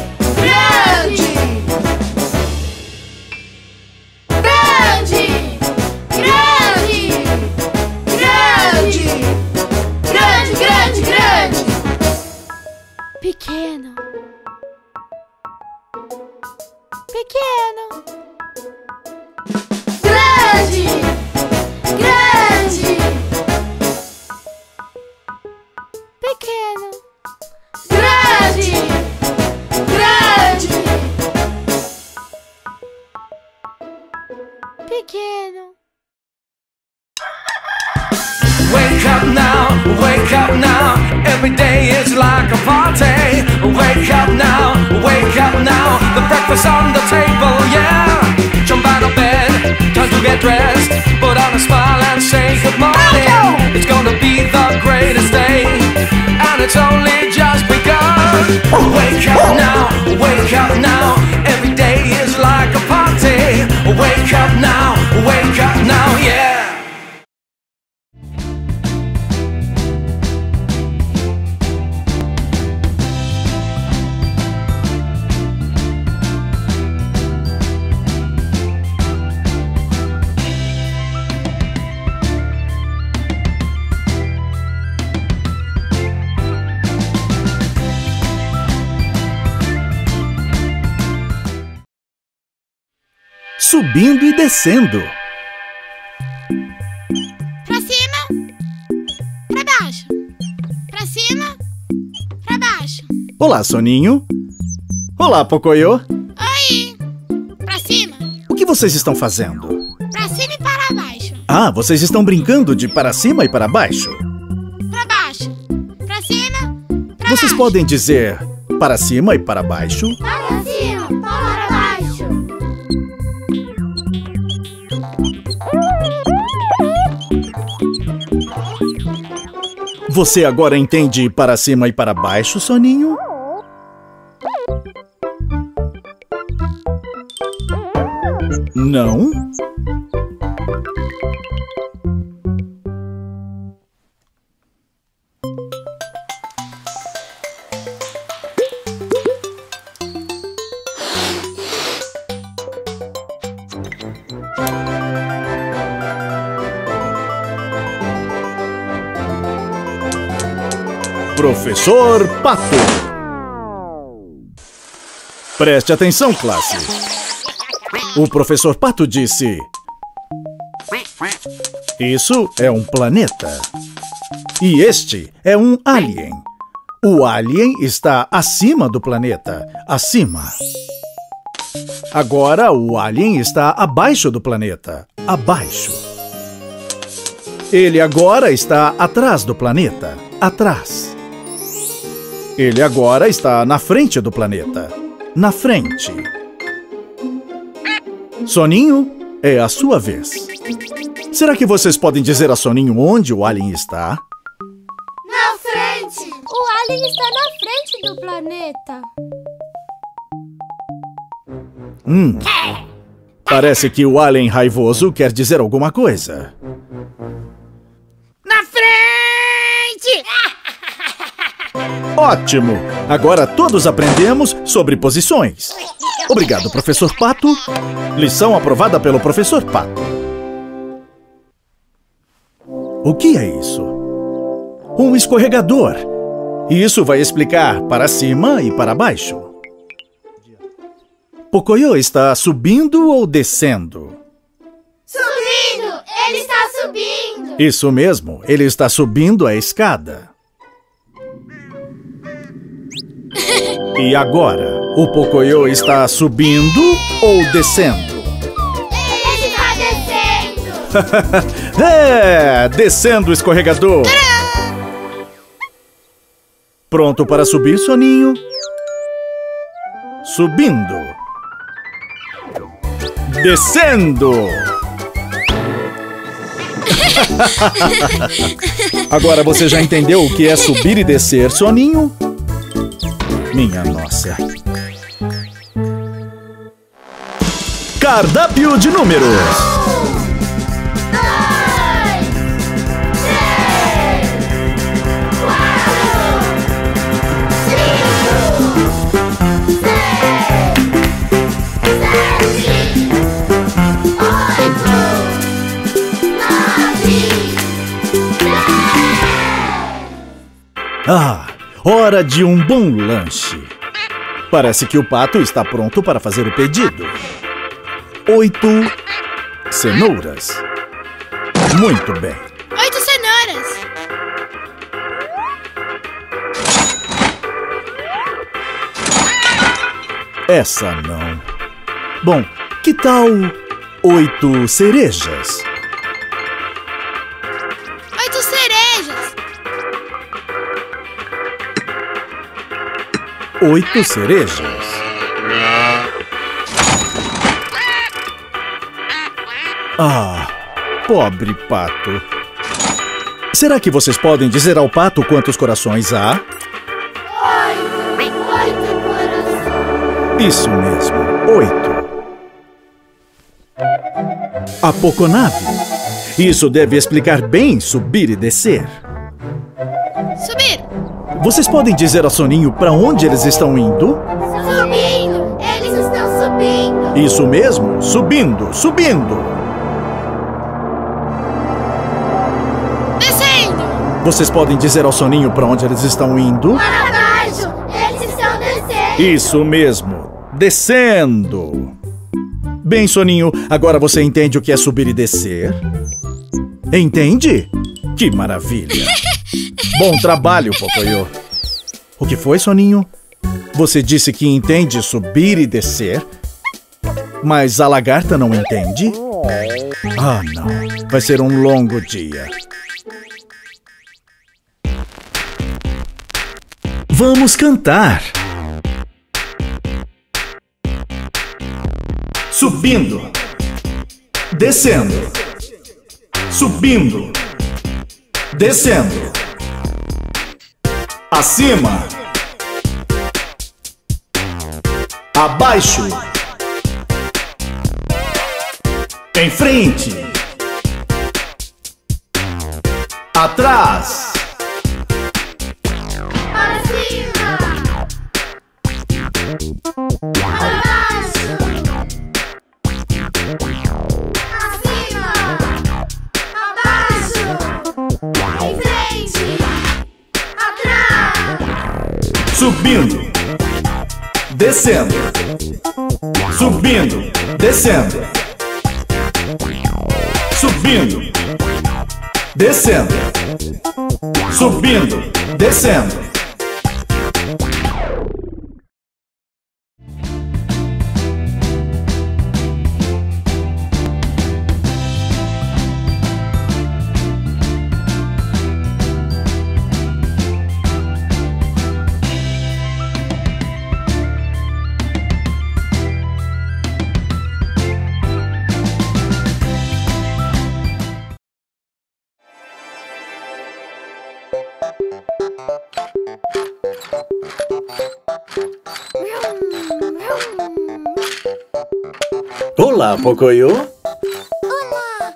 pequeno. Wake up now, wake up now. Every day is like a party. Wake up now, wake up now. The breakfast on the table, yeah. Jump out of bed, time to get dressed. Put on a smile and say good morning. It's gonna be the greatest day, and it's only just begun. Wake up now, wake up now. Every day is like a party. Wake up now, wake up now, yeah. Subindo e descendo. Pra cima, pra baixo. Pra cima, pra baixo. Olá, Soninho. Olá, Pocoyo. Oi. Pra cima. O que vocês estão fazendo? Pra cima e para baixo. Ah, vocês estão brincando de para cima e para baixo. Pra baixo. Pra cima, pra Vocês baixo. podem dizer para cima e para baixo? Para cima, para baixo. Você agora entende para cima e para baixo, Soninho? Não? Professor Pato. Preste atenção, classe. O professor Pato disse: isso é um planeta. E este é um alien. O alien está acima do planeta. Acima. Agora o alien está abaixo do planeta. Abaixo. Ele agora está atrás do planeta. Atrás. Ele agora está na frente do planeta. Na frente. Soninho, é a sua vez. Será que vocês podem dizer a Soninho onde o alien está? Na frente. O alien está na frente do planeta. Hum. Parece que o alien raivoso quer dizer alguma coisa. Na frente! Ótimo! Agora todos aprendemos sobre posições. Obrigado, professor Pato. Lição aprovada pelo professor Pato. O que é isso? Um escorregador. Isso vai explicar para cima e para baixo. Pocoyo está subindo ou descendo? Subindo! Ele está subindo! Isso mesmo, ele está subindo a escada. E agora, o Pocoyo está subindo ou descendo? Ele está descendo! É, descendo o escorregador. Pronto para subir, Soninho? Subindo. Descendo. Agora você já entendeu o que é subir e descer, Soninho? Minha nossa. Cardápio de números. Ah, hora de um bom lanche. Parece que o Pato está pronto para fazer o pedido. Oito cenouras. Muito bem. Oito cenouras. Essa não. Bom, que tal Oito cerejas. Oito cerejas. Oito cerejas. Ah, pobre pato. Será que vocês podem dizer ao pato quantos corações há? Oito corações. Isso mesmo, oito. A Poconave. Isso deve explicar bem subir e descer. Subir. Vocês podem dizer ao soninho para onde eles estão indo? Subindo. Eles estão subindo. Isso mesmo, subindo, subindo. Descendo. Vocês podem dizer ao soninho para onde eles estão indo? Para baixo. Eles estão descendo. Isso mesmo, descendo. Bem, soninho, agora você entende o que é subir e descer? Entende? Que maravilha! Bom trabalho, Pocoyo. O que foi, soninho? Você disse que entende subir e descer, mas a lagarta não entende? Ah, não. Vai ser um longo dia. Vamos cantar. Subindo, descendo, subindo, descendo, acima, abaixo, em frente, atrás, Para cima. Para baixo. Acima. Abaixo. Em frente. Atrás. subindo, descendo, subindo, descendo, subindo, descendo, subindo, descendo. Olá, Pocoyo. Olá.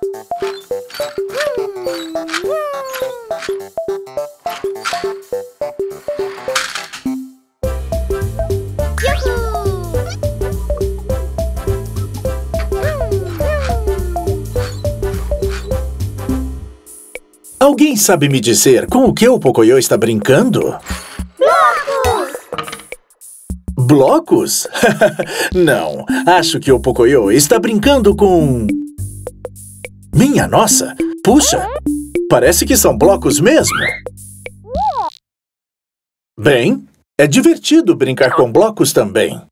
Alguém sabe me dizer com o que o Pocoyo está brincando? Blocos? Não, acho que o Pocoyo está brincando com... Minha nossa! Puxa! Parece que são blocos mesmo! Bem, é divertido brincar com blocos também.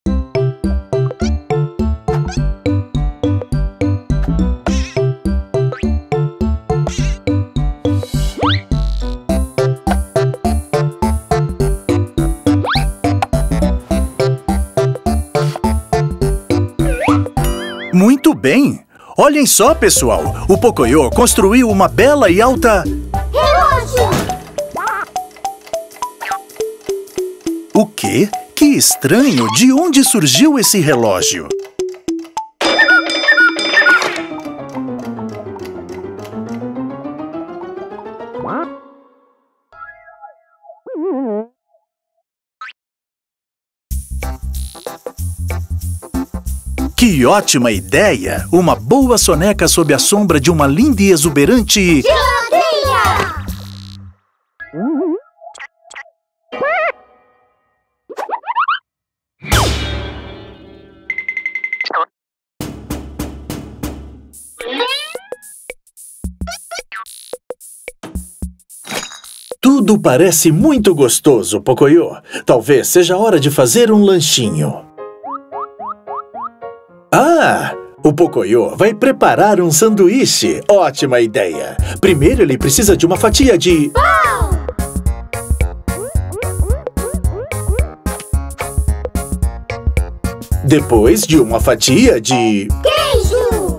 Muito bem! Olhem só, pessoal! O Pocoyo construiu uma bela e alta... Relógio! O quê? Que estranho! De onde surgiu esse relógio? Que ótima ideia! Uma boa soneca sob a sombra de uma linda e exuberante... Geladeira! Tudo parece muito gostoso, Pocoyo. Talvez seja hora de fazer um lanchinho. Ah! O Pocoyo vai preparar um sanduíche. Ótima ideia! Primeiro ele precisa de uma fatia de... Pão! Depois de uma fatia de... Queijo!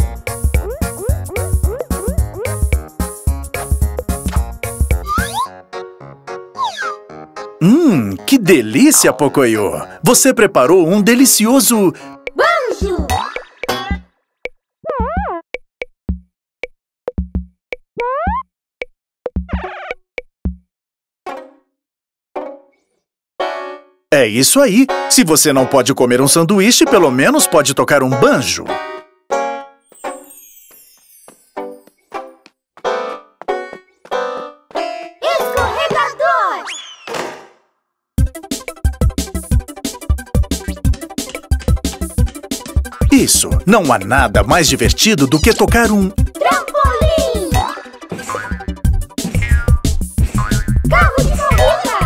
Hum, que delícia, Pocoyo! Você preparou um delicioso... Banjo! É isso aí! Se você não pode comer um sanduíche, pelo menos pode tocar um banjo. Escorregador! Isso! Não há nada mais divertido do que tocar um... Trampolim! Carro de corrida!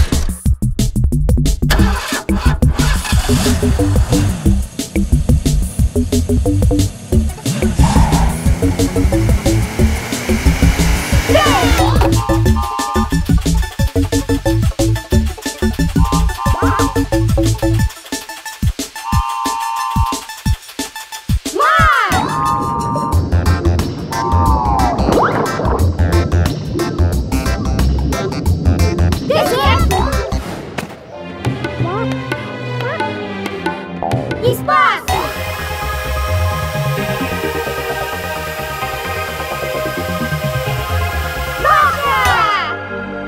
Espaço! Boca!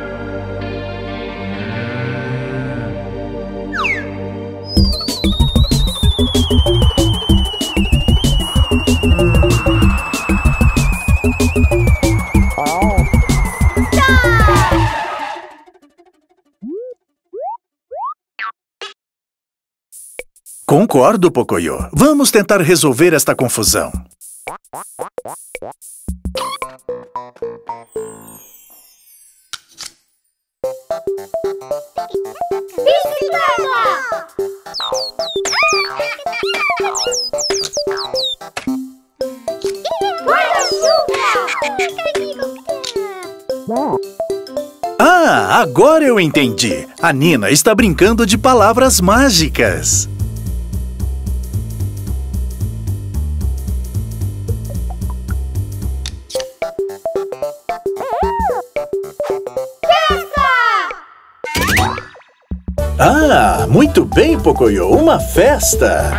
Concordo, Pocoyo. Vamos tentar resolver esta confusão. Bicicleta! Guarda-chuva! Ah, agora eu entendi. A Nina está brincando de palavras mágicas. Ah, muito bem, Pocoyo. Uma festa!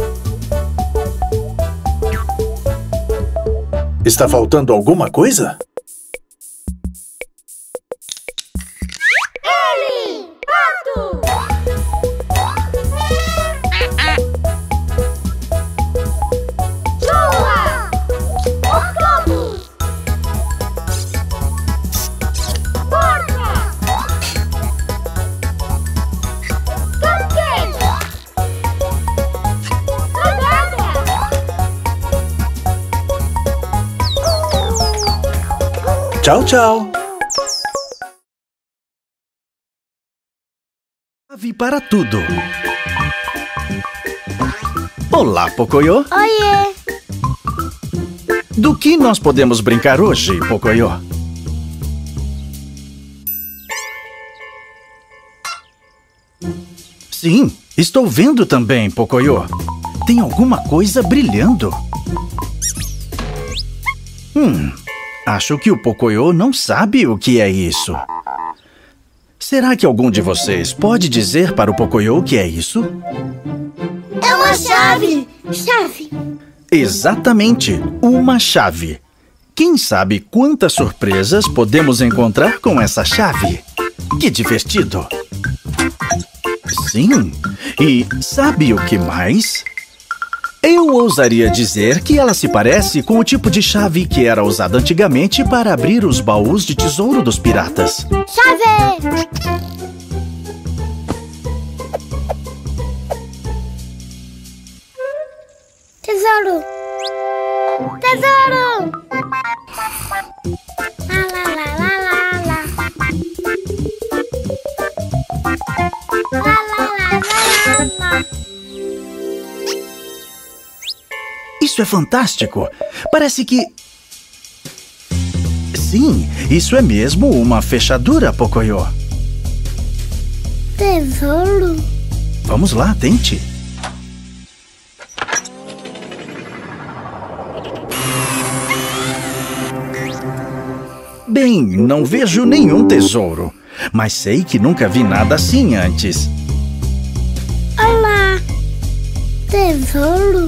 Está faltando alguma coisa? Ele! Pato! Chuva! Octopus! Porca! Cupcake! Rodada! Tchau, tchau! Chave para tudo. Olá, Pocoyo. Oiê! Do que nós podemos brincar hoje, Pocoyo? Sim, estou vendo também, Pocoyo. Tem alguma coisa brilhando. Hum, acho que o Pocoyo não sabe o que é isso. Será que algum de vocês pode dizer para o Pocoyo o que é isso? É uma chave! Chave! Exatamente, uma chave. Quem sabe quantas surpresas podemos encontrar com essa chave? Que divertido! Sim, e sabe o que mais? Eu ousaria dizer que ela se parece com o tipo de chave que era usada antigamente para abrir os baús de tesouro dos piratas. Chave! Tesouro! Tesouro! Lá, lá, lá, lá, lá, lá. Lá, lá, lá, lá, lá, lá. Isso Isso é fantástico. Parece que... Sim, isso é mesmo uma fechadura, Pocoyo. Tesouro? Vamos lá, tente. Bem, não vejo nenhum tesouro, mas sei que nunca vi nada assim antes. Olá! Tesouro?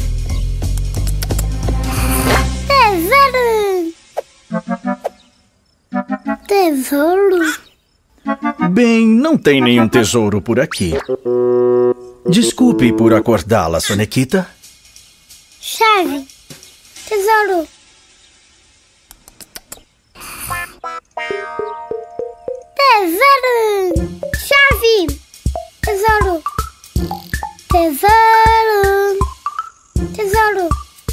Tesouro! Tesouro? Bem, não tem nenhum tesouro por aqui. Desculpe por acordá-la, Sonequita. Chave! Tesouro! Tesouro! Chave! Tesouro! Tesouro! Tesouro!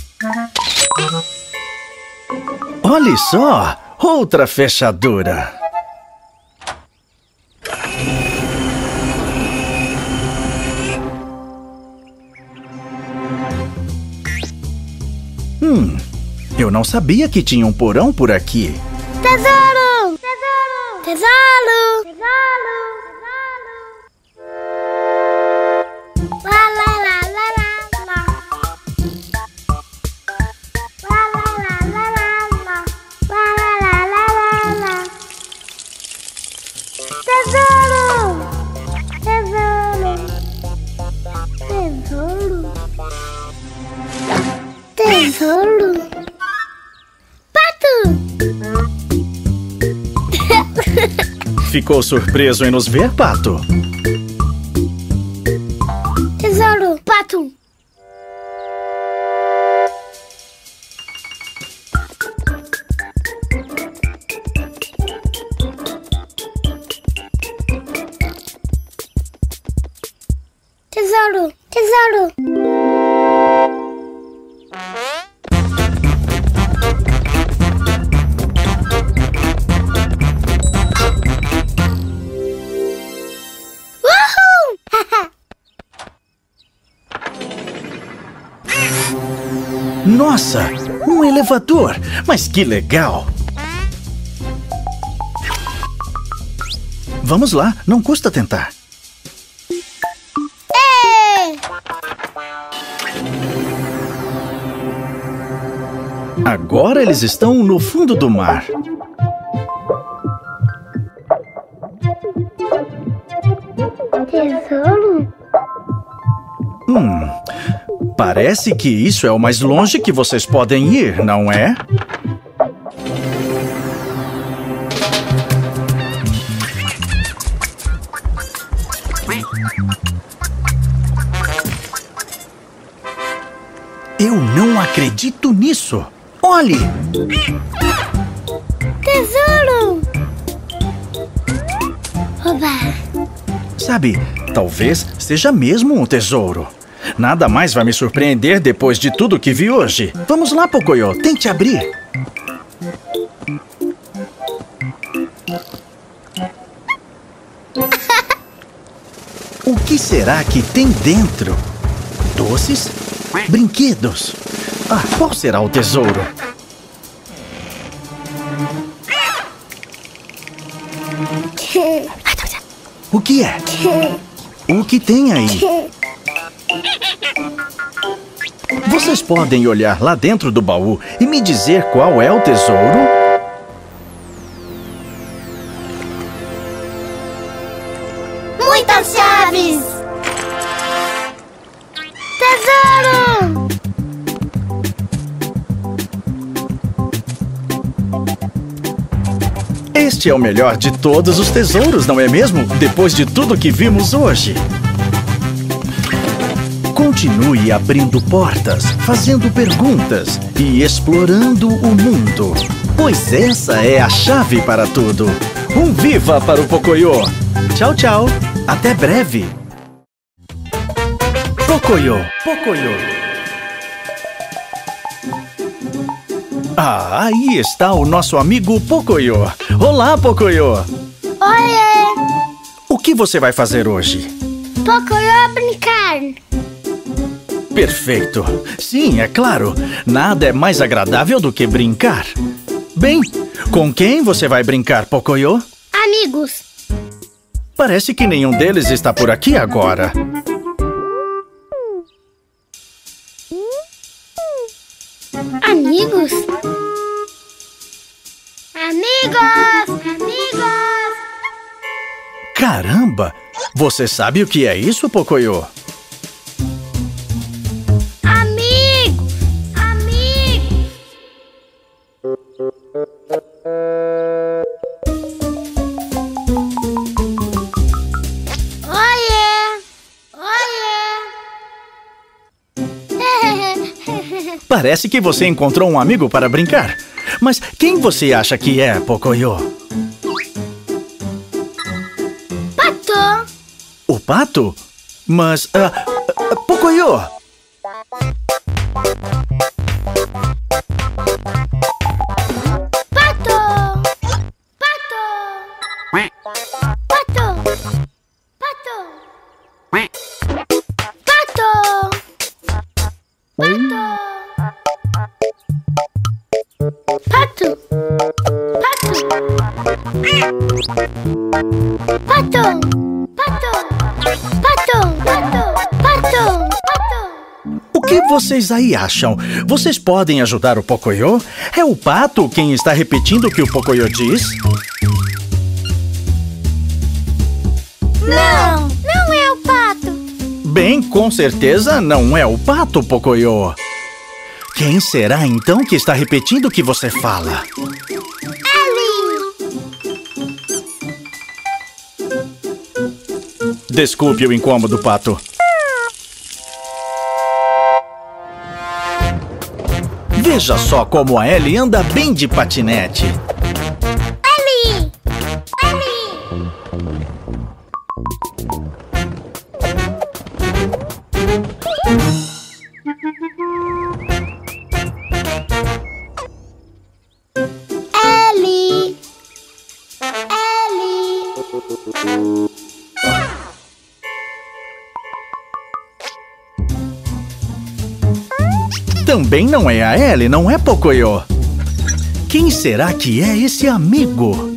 Olhe só! Outra fechadura! Hum, eu não sabia que tinha um porão por aqui. Tesouro! Tesouro! Tesouro! Tesouro! Lá, lá, lá, lá, lá, lá. Lá, lá, lá, lá, lá, lá. Lá, lá, lá, lá, lá. Tesouro! Tesouro! Tesouro! Tesouro! Pato! Ficou surpreso em nos ver, Pato? Tesouro! Pato! Tesouro! Tesouro! Nossa, um elevador! Mas que legal! Vamos lá, não custa tentar. Ei! Agora eles estão no fundo do mar. Tesouro? Hum, parece que isso é o mais longe que vocês podem ir, não é? Eu não acredito nisso! Olhe! Tesouro! Oba! Sabe, talvez seja mesmo um tesouro. Nada mais vai me surpreender depois de tudo que vi hoje. Vamos lá, Pocoyo, tente abrir. O que será que tem dentro? Doces? Brinquedos? Ah, qual será o tesouro? O que é? O que tem aí? Vocês podem olhar lá dentro do baú e me dizer qual é o tesouro? Muitas chaves! Tesouro! Este é o melhor de todos os tesouros, não é mesmo? Depois de tudo que vimos hoje. Continue abrindo portas, fazendo perguntas e explorando o mundo. Pois essa é a chave para tudo. Um viva para o Pocoyo! Tchau, tchau! Até breve! Pocoyo! Pocoyo! Ah, aí está o nosso amigo Pocoyo. Olá, Pocoyo! Oiê! O que você vai fazer hoje? Pocoyo brincar. Perfeito. Sim, é claro. Nada é mais agradável do que brincar. Bem, com quem você vai brincar, Pocoyo? Amigos. Parece que nenhum deles está por aqui agora. Amigos? Amigos! Amigos! Caramba! Você sabe o que é isso, Pocoyo? Amigos! Amigos! Oiê! Oiê! Parece que você encontrou um amigo para brincar. Mas quem você acha que é, Pocoyo? Pato! O pato? Mas... Uh, uh, Pocoyo! Pato! Pato! Pato! Pato! Pato! Pato! Pato! Pato! Pato! Pato! Pato! Pato! Pato! O que vocês aí acham? Vocês podem ajudar o Pocoyo? É o pato quem está repetindo o que o Pocoyo diz? Não! Não é o pato! Bem, com certeza não é o pato, Pocoyo. Quem será então que está repetindo o que você fala? Ellie! Desculpe o incômodo, pato. Veja só como a Ellie anda bem de patinete. Ellie! Ellie! Ellie! Ellie! Também não é a Ellie, não é, Pocoyo? Quem será que é esse amigo?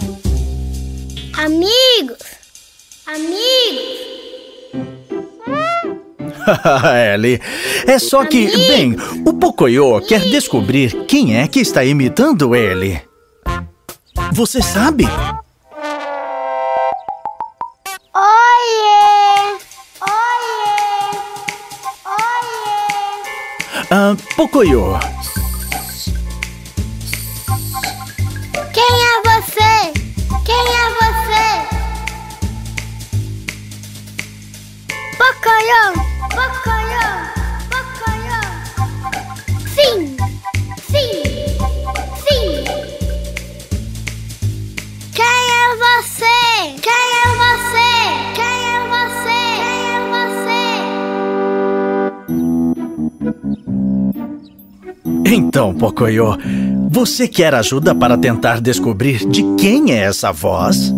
Amigos! Amigos! Ellie, é só que, bem, o Pocoyo quer descobrir quem é que está imitando ele. Você sabe? Oiê! Oiê! Oiê! Ah, Pocoyo, Quem é você? Quem é você? Pocoyo! Pocoyo! Pocoyo! Sim! Sim! Sim! Quem é você? Quem é você? Quem é você? Quem é você? então, Pocoyo, você quer ajuda para tentar descobrir de quem é essa voz?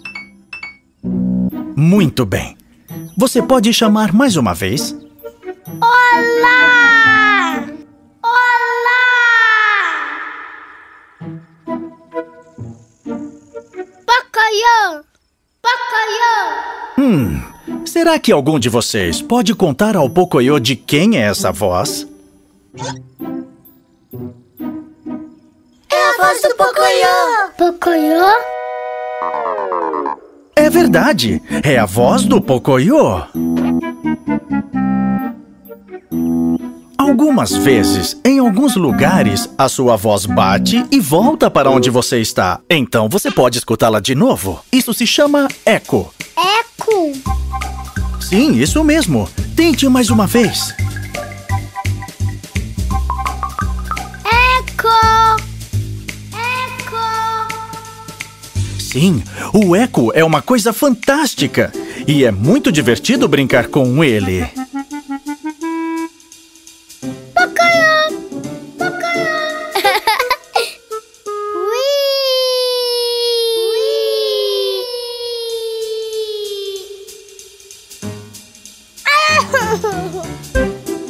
Muito bem. Você pode chamar mais uma vez? Olá! Olá! Pocoyo! Pocoyo! Hum, será que algum de vocês pode contar ao Pocoyo de quem é essa voz? É a voz do Pocoyo! Pocoyo? É verdade, é a voz do Pocoyo. Algumas vezes, em alguns lugares, a sua voz bate e volta para onde você está. Então você pode escutá-la de novo. Isso se chama eco. Eco! Sim, isso mesmo. Tente mais uma vez. Eco! Eco! Sim, o eco é uma coisa fantástica. E é muito divertido brincar com ele. Pocoyo! Pocoyo! Ui! Ui!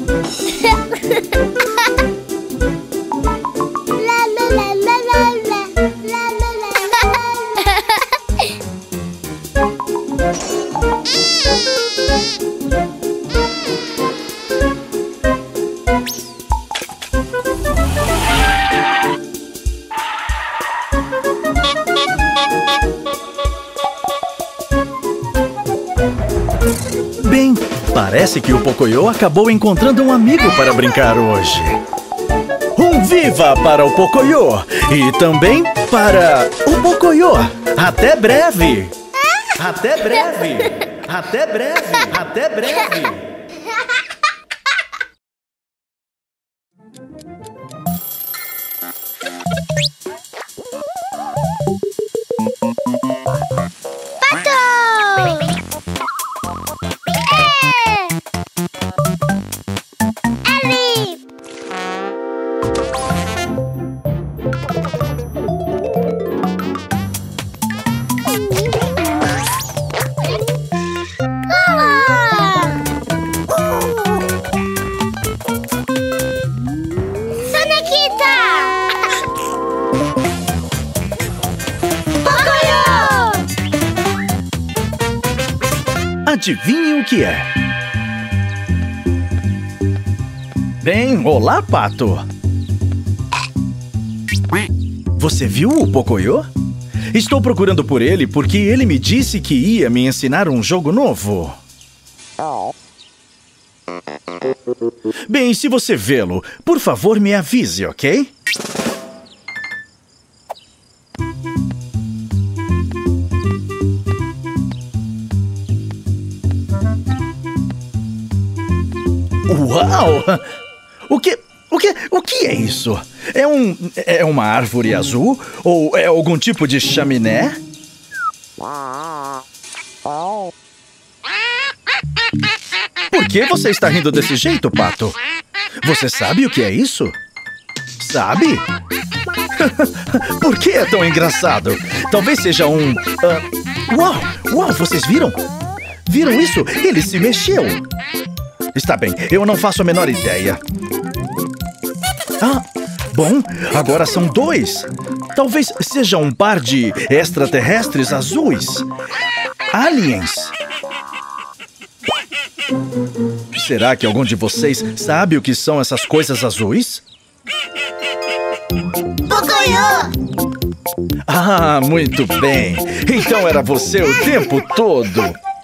Parece que o Pocoyo acabou encontrando um amigo para brincar hoje. Um viva para o Pocoyo e também para o Pocoyo. Até breve! Até breve! Até breve! Até breve! Adivinhe o que é? Bem, olá, Pato! Você viu o Pocoyo? Estou procurando por ele porque ele me disse que ia me ensinar um jogo novo. Bem, se você vê-lo, por favor me avise, ok? Uau! O que, o que, o que é isso? É um, é uma árvore azul? Ou é algum tipo de chaminé? Por que você está rindo desse jeito, Pato? Você sabe o que é isso? Sabe? Por que é tão engraçado? Talvez seja um... Uh... Uau! Uau! Vocês viram? Viram isso? Ele se mexeu! Está bem, eu não faço a menor ideia. Ah, bom, agora são dois. Talvez seja um par de extraterrestres azuis. Aliens. Será que algum de vocês sabe o que são essas coisas azuis? Pocoyo! Ah, muito bem. Então era você o tempo todo.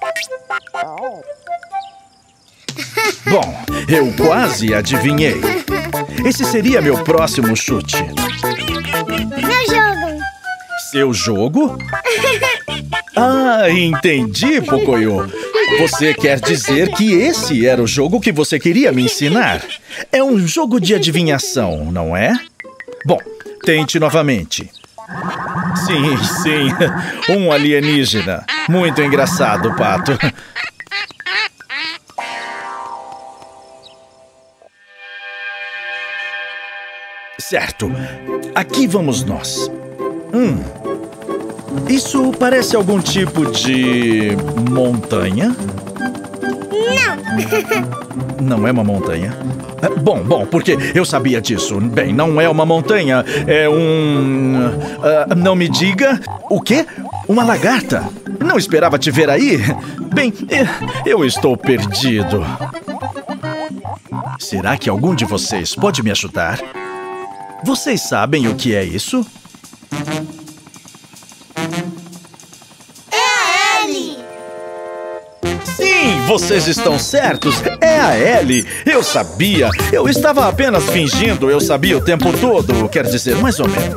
Bom, eu quase adivinhei. Esse seria meu próximo chute. Meu jogo! Seu jogo? Ah, entendi, Pocoyo. Você quer dizer que esse era o jogo que você queria me ensinar? É um jogo de adivinhação, não é? Bom, tente novamente. Sim, sim, um alienígena. Muito engraçado, Pato. Certo, aqui vamos nós. Hum, isso parece algum tipo de montanha? Não. Não é uma montanha? Bom, bom, porque eu sabia disso. Bem, não é uma montanha, é um... Uh, não me diga... O quê? Uma lagarta? Não esperava te ver aí? Bem, eu estou perdido. Será que algum de vocês pode me ajudar? Vocês sabem o que é isso? É a Ellie! Sim, vocês estão certos. É a Ellie. Eu sabia. Eu estava apenas fingindo. Eu sabia o tempo todo. Quer dizer, mais ou menos.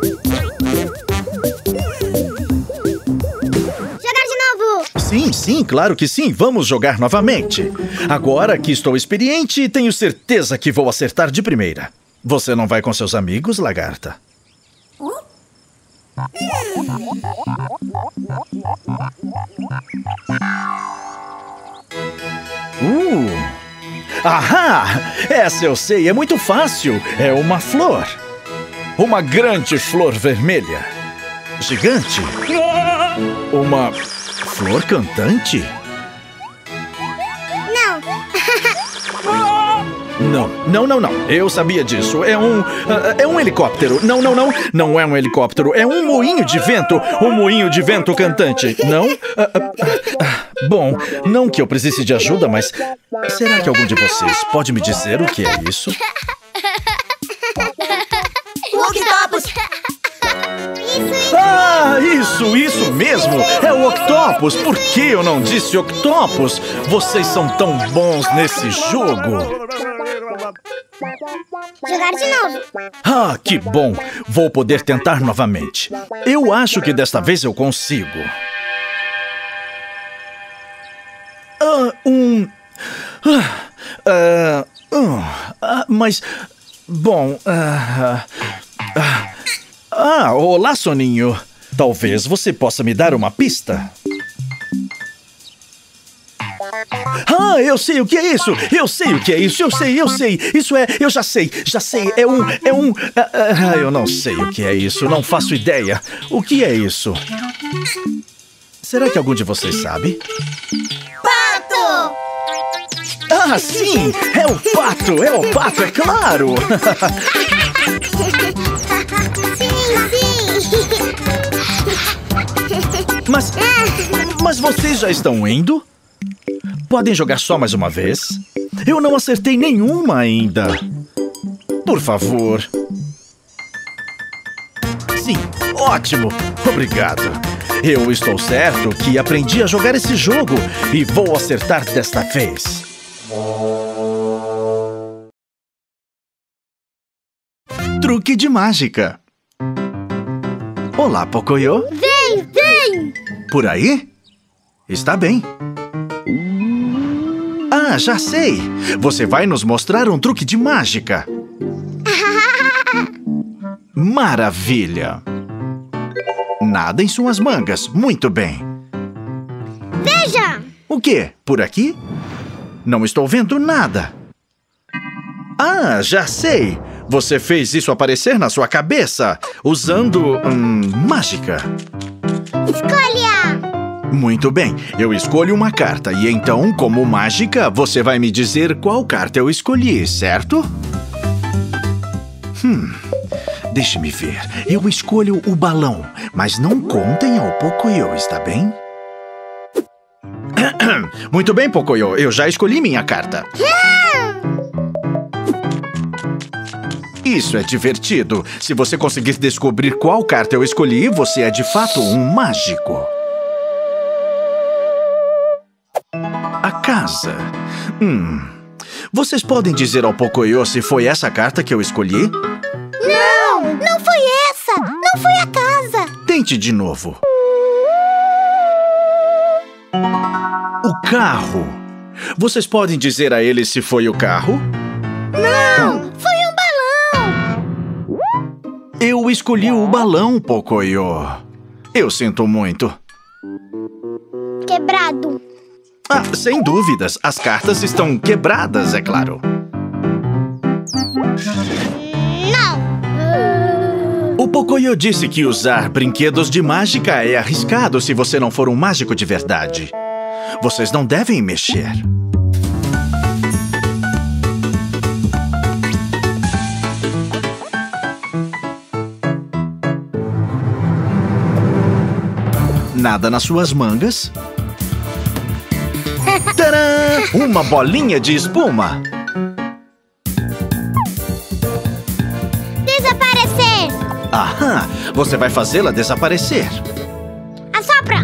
Jogar de novo! Sim, sim, claro que sim. Vamos jogar novamente. Agora que estou experiente, tenho certeza que vou acertar de primeira. Você não vai com seus amigos, lagarta? Uh! Ahá! Essa eu sei, é muito fácil. É uma flor. Uma grande flor vermelha. Gigante. Uma flor cantante? Não, não, não, não. Eu sabia disso. É um... Uh, é um helicóptero. Não, não, não. Não é um helicóptero. É um moinho de vento. Um moinho de vento cantante. Não? Uh, uh, uh, bom, não que eu precise de ajuda, mas... Será que algum de vocês pode me dizer o que é isso? Octopus! Ah, isso, isso mesmo! É o Octopus, por que eu não disse Octopus? Vocês são tão bons nesse jogo. Jogar de novo. Ah, que bom. Vou poder tentar novamente. Eu acho que desta vez eu consigo. Ah, um... Ah, ah, ah, ah, mas... Bom... Ah, ah, ah, olá, Soninho. Talvez você possa me dar uma pista. Ah, eu sei o que é isso! Eu sei o que é isso! Eu sei, eu sei! Isso é... Eu já sei! Já sei! É um... É um... Ah, ah, eu não sei o que é isso. Não faço ideia. O que é isso? Será que algum de vocês sabe? Pato! Ah, sim! É o pato! É o pato, é claro! Sim, sim! Mas... Mas vocês já estão indo? Podem jogar só mais uma vez? Eu não acertei nenhuma ainda. Por favor. Sim, ótimo. Obrigado. Eu estou certo que aprendi a jogar esse jogo e vou acertar desta vez. Truque de mágica. Olá, Pocoyo. Vem, vem! Por aí? Está bem. Ah, já sei! Você vai nos mostrar um truque de mágica. Maravilha! Nada em suas mangas. Muito bem. Veja! O quê? Por aqui? Não estou vendo nada. Ah, já sei! Você fez isso aparecer na sua cabeça, usando... Hum, mágica. Escolha! Muito bem, eu escolho uma carta e então, como mágica, você vai me dizer qual carta eu escolhi, certo? Hum, deixe-me ver. Eu escolho o balão, mas não contem ao Pocoyo, está bem? Muito bem, Pocoyo, eu já escolhi minha carta. Isso é divertido. Se você conseguir descobrir qual carta eu escolhi, você é de fato um mágico. A casa. Hum. Vocês podem dizer ao Pocoyo se foi essa carta que eu escolhi? Não! Não foi essa! Não foi a casa! Tente de novo. O carro. Vocês podem dizer a ele se foi o carro? Não! Foi um balão! Eu escolhi o balão, Pocoyo. Eu sinto muito. Quebrado. Ah, sem dúvidas. As cartas estão quebradas, é claro. Não! O Pocoyo disse que usar brinquedos de mágica é arriscado se você não for um mágico de verdade. Vocês não devem mexer. Nada nas suas mangas. Tcharam! Uma bolinha de espuma. Desaparecer! Aham! Você vai fazê-la desaparecer. Assopra!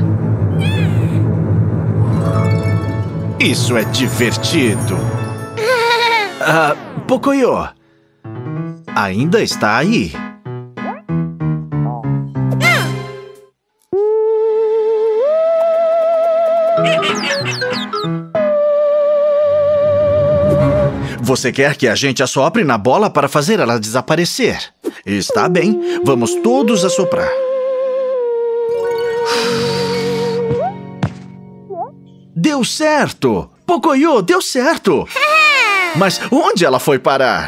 Isso é divertido. Ah, Pocoyo. Ainda está aí. Você quer que a gente assopre na bola para fazer ela desaparecer? Está bem, vamos todos assoprar. Deu certo! Pocoyo, deu certo! Mas onde ela foi parar?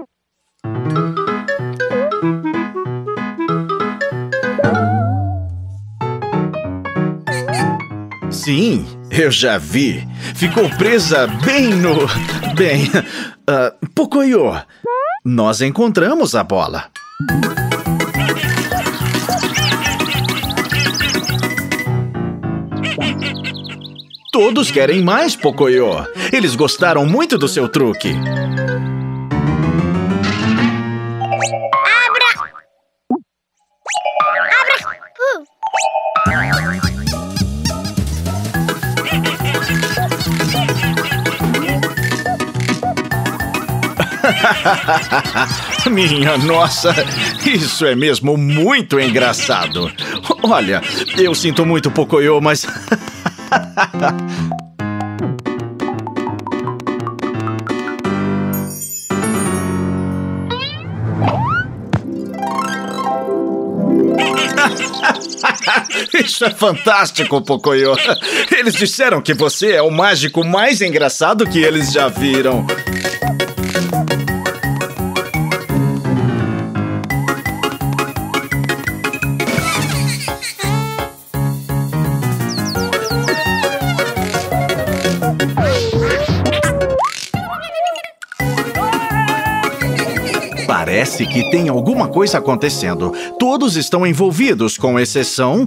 Sim, eu já vi. Ficou presa bem no... Bem... Uh, Pocoyo, nós encontramos a bola. Todos querem mais, Pocoyo. Eles gostaram muito do seu truque. Abra! Abra! Uh. Minha nossa, isso é mesmo muito engraçado. Olha, eu sinto muito, Pocoyo, mas... Isso é fantástico, Pocoyo. Eles disseram que você é o mágico mais engraçado que eles já viram. Parece que tem alguma coisa acontecendo. Todos estão envolvidos, com exceção...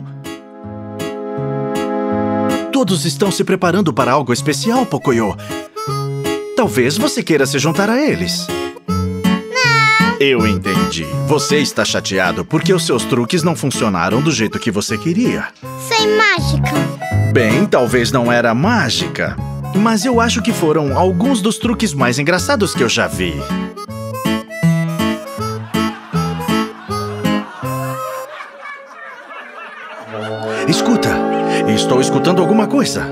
Todos estão se preparando para algo especial, Pocoyo. Talvez você queira se juntar a eles. Não. Eu entendi. Você está chateado porque os seus truques não funcionaram do jeito que você queria. Sem mágica. Bem, talvez não era mágica, mas eu acho que foram alguns dos truques mais engraçados que eu já vi. Escuta, estou escutando alguma coisa.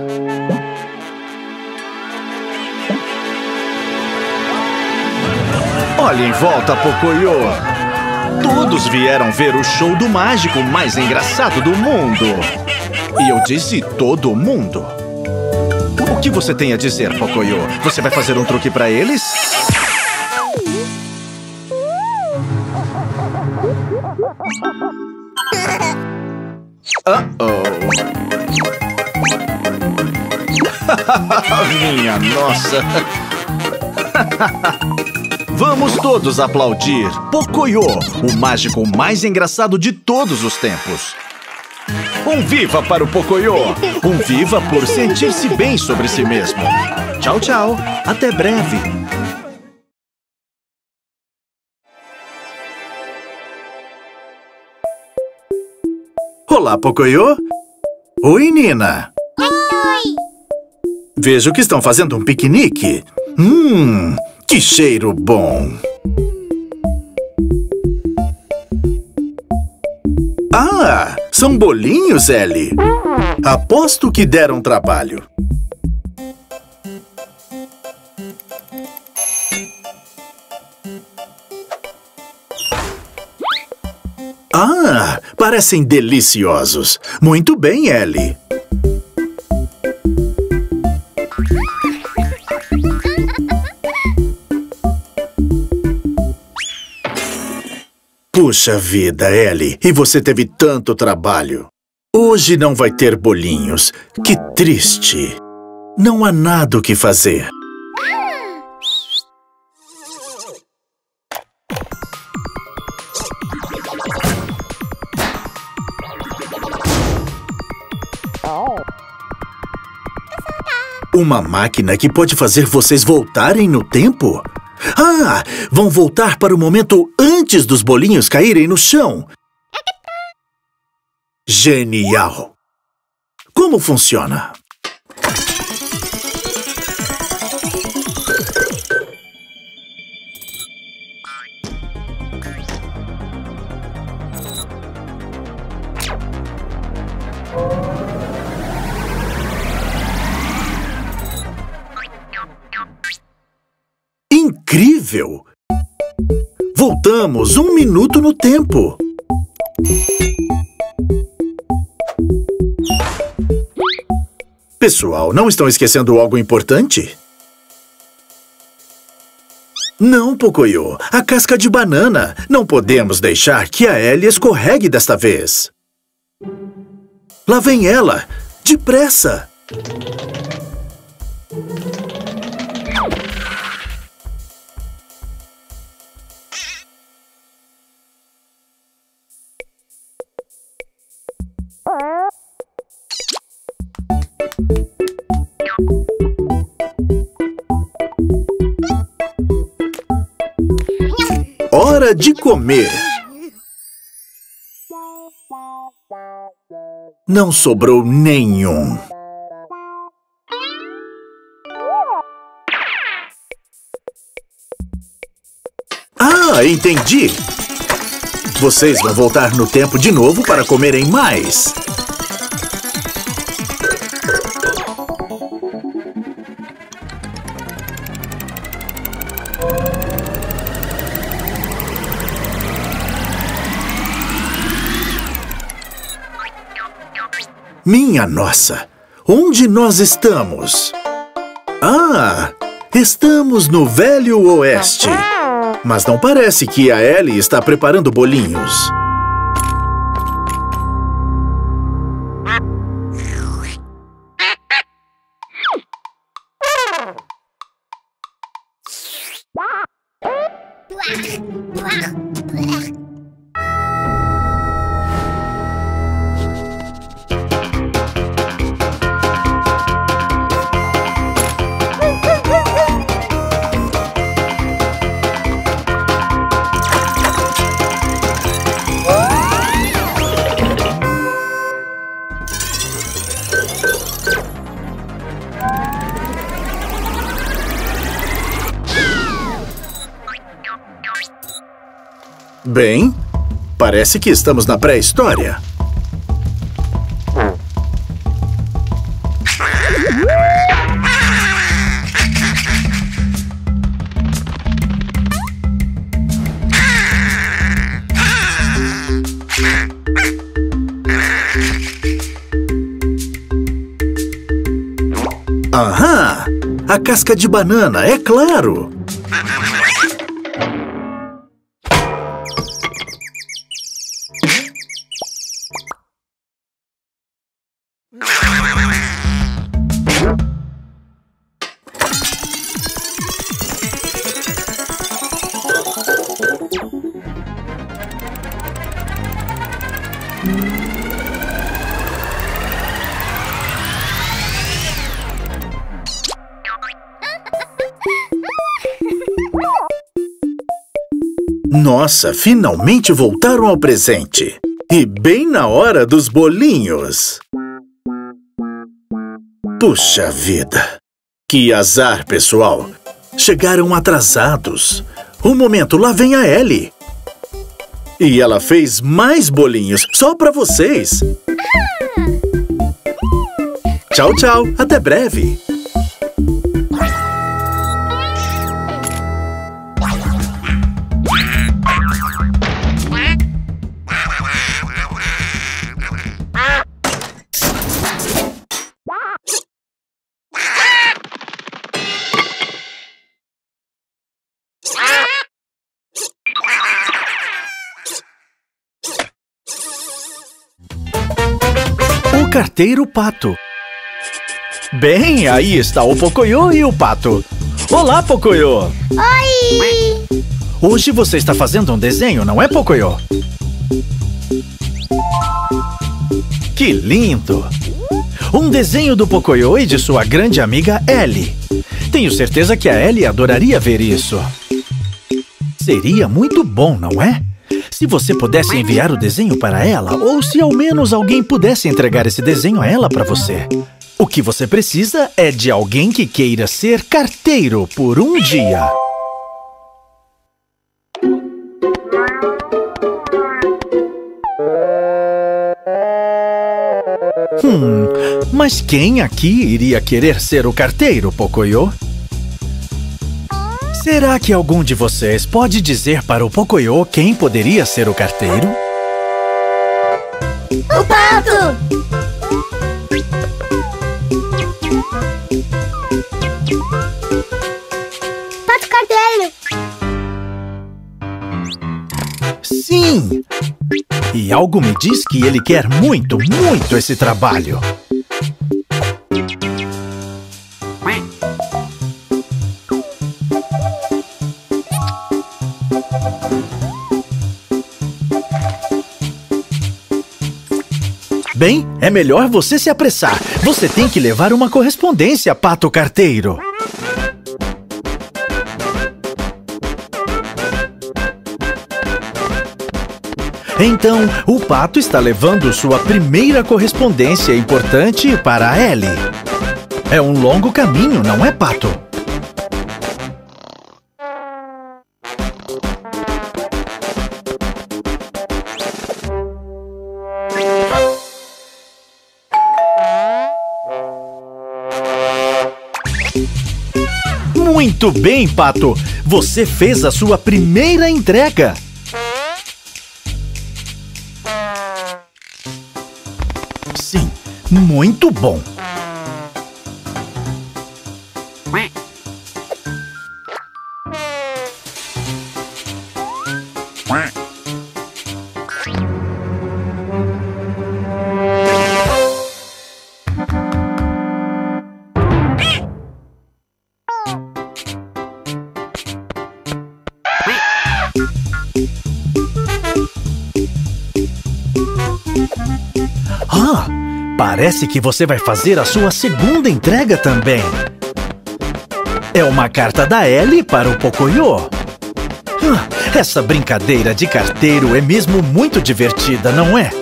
Olha em volta, Pocoyo. Todos vieram ver o show do mágico mais engraçado do mundo. E eu disse todo mundo. O que você tem a dizer, Pocoyo? Você vai fazer um truque pra eles? Uh-oh. Minha nossa. Vamos todos aplaudir Pocoyo, o mágico mais engraçado de todos os tempos. Um viva para o Pocoyo. Um viva por sentir-se bem sobre si mesmo. Tchau, tchau. Até breve. Olá, Pocoyo. Oi, Nina. Oi. Vejo que estão fazendo um piquenique. Hum, que cheiro bom. Ah, são bolinhos, Ellie. Aposto que deram trabalho. Ah, parecem deliciosos. Muito bem, Ellie. Puxa vida, Ellie, e você teve tanto trabalho. Hoje não vai ter bolinhos. Que triste. Não há nada o que fazer. Uma máquina que pode fazer vocês voltarem no tempo? Ah, vão voltar para o momento antes dos bolinhos caírem no chão. Genial! Como funciona? Incrível! Voltamos um minuto no tempo. Pessoal, não estão esquecendo algo importante? Não, Pocoyo. A casca de banana. Não podemos deixar que a Ellie escorregue desta vez. Lá vem ela. Depressa! Hora de comer. Não sobrou nenhum. Ah, entendi. Vocês vão voltar no tempo de novo para comerem mais. Minha nossa! Onde nós estamos? Ah! Estamos no Velho Oeste. Mas não parece que a Ellie está preparando bolinhos. Bem, parece que estamos na pré-história. Aham! A casca de banana, é claro! Nossa, finalmente voltaram ao presente. E bem na hora dos bolinhos. Puxa vida. Que azar, pessoal. Chegaram atrasados. Um momento, lá vem a Ellie. E ela fez mais bolinhos, só pra vocês. Tchau, tchau. Até breve. O carteiro Pato. Bem, aí está o Pocoyo e o Pato. Olá, Pocoyo! Oi! Hoje você está fazendo um desenho, não é, Pocoyo? Que lindo! Um desenho do Pocoyo e de sua grande amiga Ellie. Tenho certeza que a Ellie adoraria ver isso. Seria muito bom, não é? Se você pudesse enviar o desenho para ela, ou se ao menos alguém pudesse entregar esse desenho a ela para você. O que você precisa é de alguém que queira ser carteiro por um dia. Hum, mas quem aqui iria querer ser o carteiro, Pocoyo? Será que algum de vocês pode dizer para o Pocoyo quem poderia ser o carteiro? O Pato! Pato Carteiro! Sim! E algo me diz que ele quer muito, muito esse trabalho. Bem, é melhor você se apressar. Você tem que levar uma correspondência, Pato Carteiro. Então, o Pato está levando sua primeira correspondência importante para a Ellie. É um longo caminho, não é, Pato? Muito bem, Pato! Você fez a sua primeira entrega! Sim, muito bom! Ah, parece que você vai fazer a sua segunda entrega também. É uma carta da Ellie para o Pocoyo. Ah, essa brincadeira de carteiro é mesmo muito divertida, não é?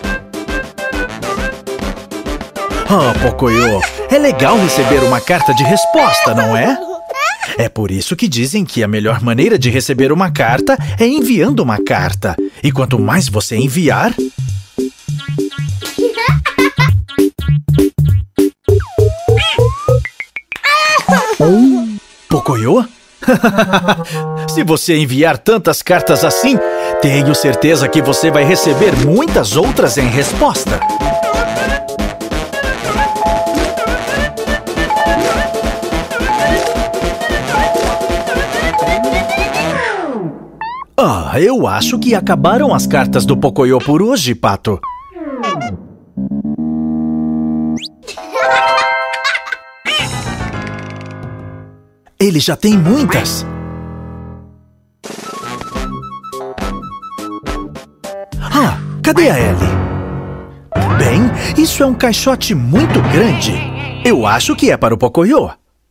Ah, Pocoyo, é legal receber uma carta de resposta, não é? É por isso que dizem que a melhor maneira de receber uma carta é enviando uma carta. E quanto mais você enviar... Pocoyo? Se você enviar tantas cartas assim, tenho certeza que você vai receber muitas outras em resposta. Ah, eu acho que acabaram as cartas do Pocoyo por hoje, Pato. Ele já tem muitas. Ah, cadê a Ellie? Bem, isso é um caixote muito grande. Eu acho que é para o Pocoyo.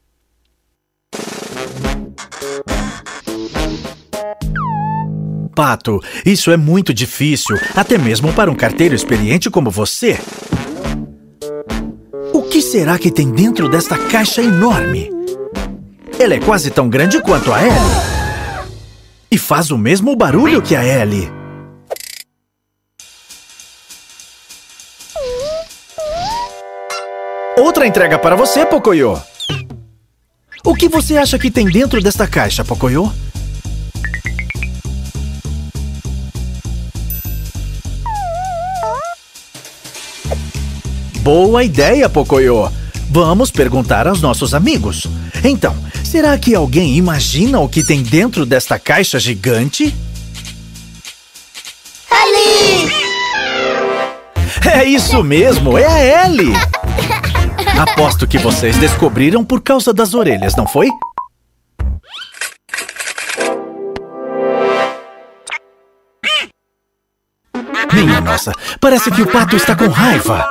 Pato, isso é muito difícil, até mesmo para um carteiro experiente como você. O que será que tem dentro desta caixa enorme? Ela é quase tão grande quanto a Ellie. E faz o mesmo barulho que a Ellie. Outra entrega para você, Pocoyo. O que você acha que tem dentro desta caixa, Pocoyo? Boa ideia, Pocoyo. Vamos perguntar aos nossos amigos. Então, será que alguém imagina o que tem dentro desta caixa gigante? Ali! É isso mesmo, é a Ellie! Aposto que vocês descobriram por causa das orelhas, não foi? Minha nossa, parece que o Pato está com raiva.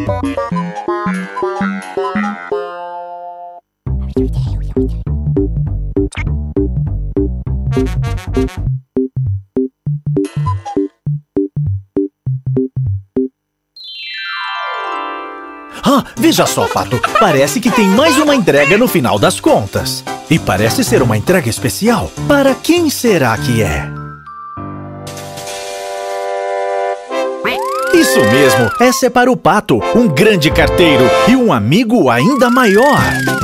Ah, veja só, Pato. Parece que tem mais uma entrega no final das contas. E parece ser uma entrega especial. Para quem será que é? Isso mesmo, essa é para o Pato, um grande carteiro e um amigo ainda maior.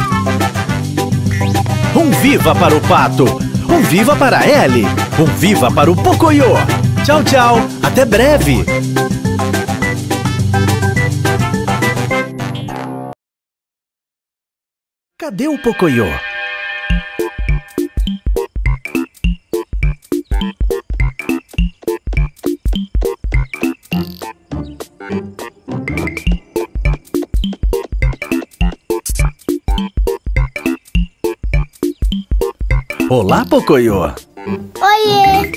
Um viva para o Pato, um viva para a Ellie, um viva para o Pocoyo. Tchau, tchau, até breve. Cadê o Pocoyo? Olá, Pocoyo! Oiê!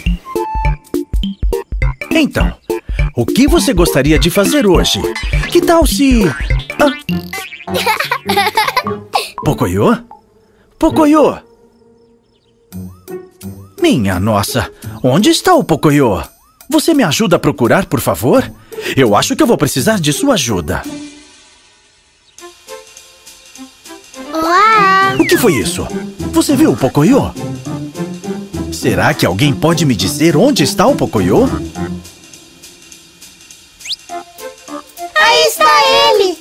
Então, o que você gostaria de fazer hoje? Que tal se... Ah. Pocoyo? Pocoyo! Minha nossa, onde está o Pocoyo? Você me ajuda a procurar, por favor? Eu acho que eu vou precisar de sua ajuda. Olá! O que foi isso? Você viu o Pocoyo? Será que alguém pode me dizer onde está o Pocoyo? Aí está ele!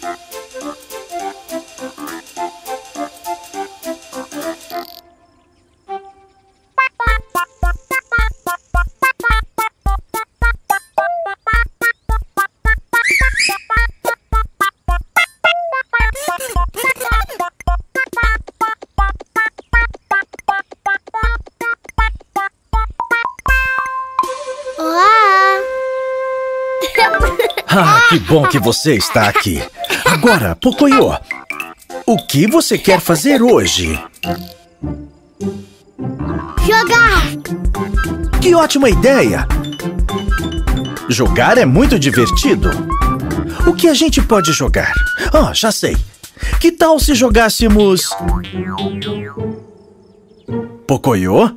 Ah, que bom que você está aqui. Agora, Pocoyo, o que você quer fazer hoje? Jogar! Que ótima ideia! Jogar é muito divertido. O que a gente pode jogar? Ah, já sei. Que tal se jogássemos... Pocoyo?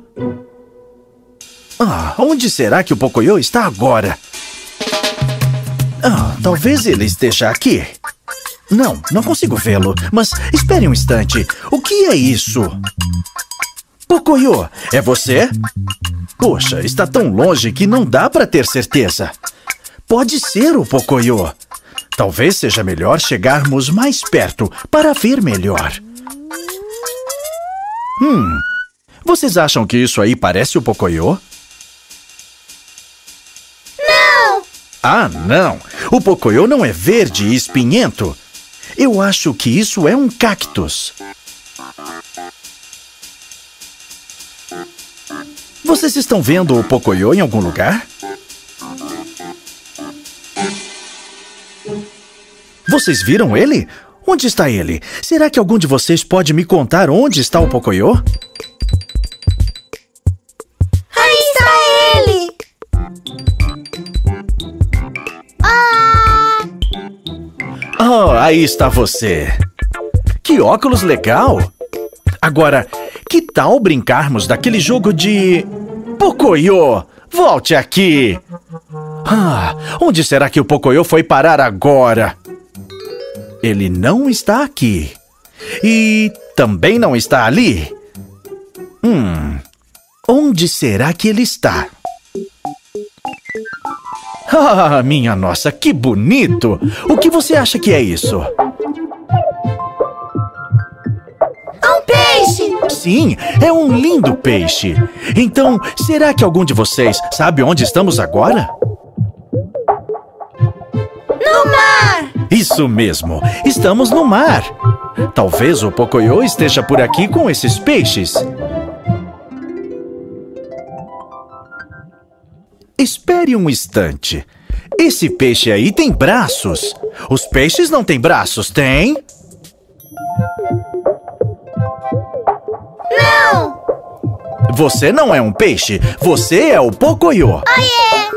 Ah, onde será que o Pocoyo está agora? Ah, talvez ele esteja aqui. Não, não consigo vê-lo. Mas espere um instante. O que é isso? Pocoyo, é você? Poxa, está tão longe que não dá para ter certeza. Pode ser o Pocoyo. Talvez seja melhor chegarmos mais perto para ver melhor. Hum, vocês acham que isso aí parece o Pocoyo? Não! Ah, não! O Pocoyo não é verde e espinhento. Eu acho que isso é um cactus. Vocês estão vendo o Pocoyo em algum lugar? Vocês viram ele? Onde está ele? Será que algum de vocês pode me contar onde está o Pocoyo? Aí está ele! Ah! Oh, aí está você. Que óculos legal! Agora, que tal brincarmos daquele jogo de... Pocoyo, volte aqui! Ah, onde será que o Pocoyo foi parar agora? Ele não está aqui. E também não está ali. Hum, onde será que ele está? Ah, minha nossa, que bonito! O que você acha que é isso? É um peixe! Sim, é um lindo peixe. Então, será que algum de vocês sabe onde estamos agora? No mar! Isso mesmo, estamos no mar. Talvez o Pocoyo esteja por aqui com esses peixes. Espere um instante. Esse peixe aí tem braços. Os peixes não têm braços, tem? Não! Você não é um peixe, você é o Pocoyo. Oiê!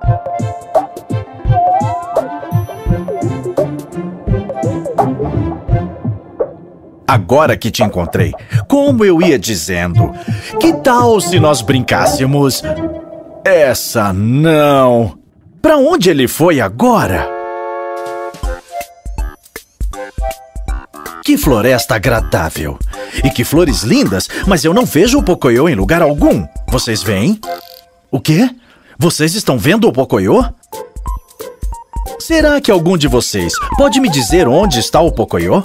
Agora que te encontrei, como eu ia dizendo, que tal se nós brincássemos... Essa não! Pra onde ele foi agora? Que floresta agradável! E que flores lindas, mas eu não vejo o Pocoyo em lugar algum. Vocês veem? O quê? Vocês estão vendo o Pocoyo? Será que algum de vocês pode me dizer onde está o Pocoyo?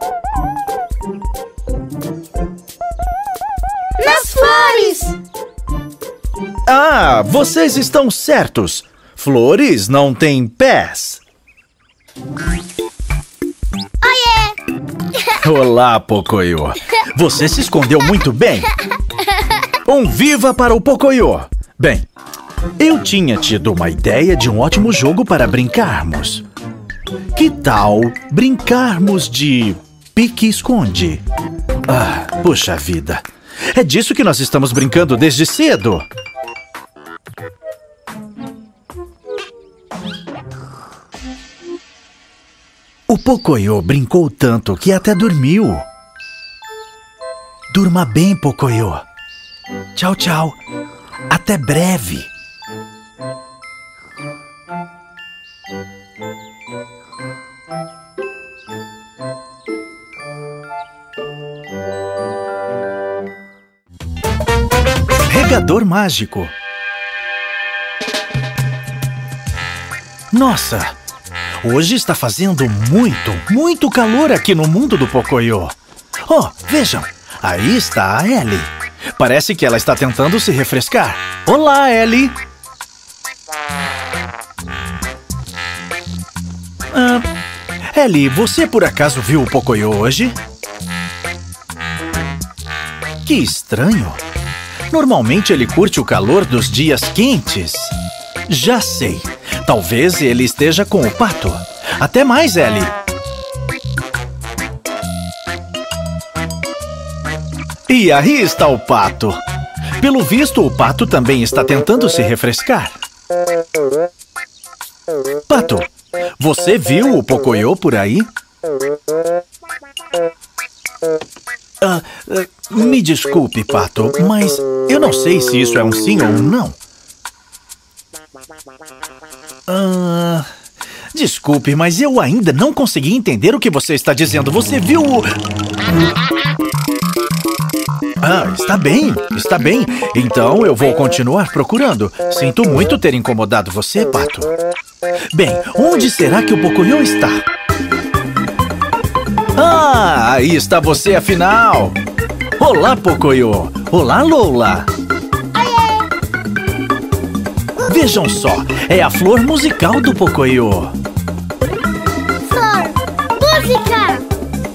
Nas flores! Ah, vocês estão certos. Flores não têm pés. Oiê! Olá, Pocoyo. Você se escondeu muito bem. Um viva para o Pocoyo. Bem, eu tinha tido uma ideia de um ótimo jogo para brincarmos. Que tal brincarmos de pique-esconde? Ah, puxa vida. É disso que nós estamos brincando desde cedo. O Pocoyo brincou tanto que até dormiu. Durma bem, Pocoyo. Tchau, tchau. Até breve. Regador mágico. Nossa! Hoje está fazendo muito, muito calor aqui no mundo do Pocoyo. Oh, vejam! Aí está a Ellie. Parece que ela está tentando se refrescar. Olá, Ellie! Ah, Ellie, você por acaso viu o Pocoyo hoje? Que estranho. Normalmente ele curte o calor dos dias quentes. Já sei. Talvez ele esteja com o pato. Até mais, Ellie. E aí está o pato. Pelo visto, o pato também está tentando se refrescar. Pato, você viu o Pocoyo por aí? Ah, me desculpe, Pato, mas eu não sei se isso é um sim ou um não. Ah, desculpe, mas eu ainda não consegui entender o que você está dizendo. Você viu o... Ah, está bem, está bem. Então eu vou continuar procurando. Sinto muito ter incomodado você, Pato. Bem, onde será que o Pocoyo está? Ah, aí está você afinal. Olá, Pocoyo. Olá, Lola. Vejam só, é a flor musical do Pocoyo. Flor, música!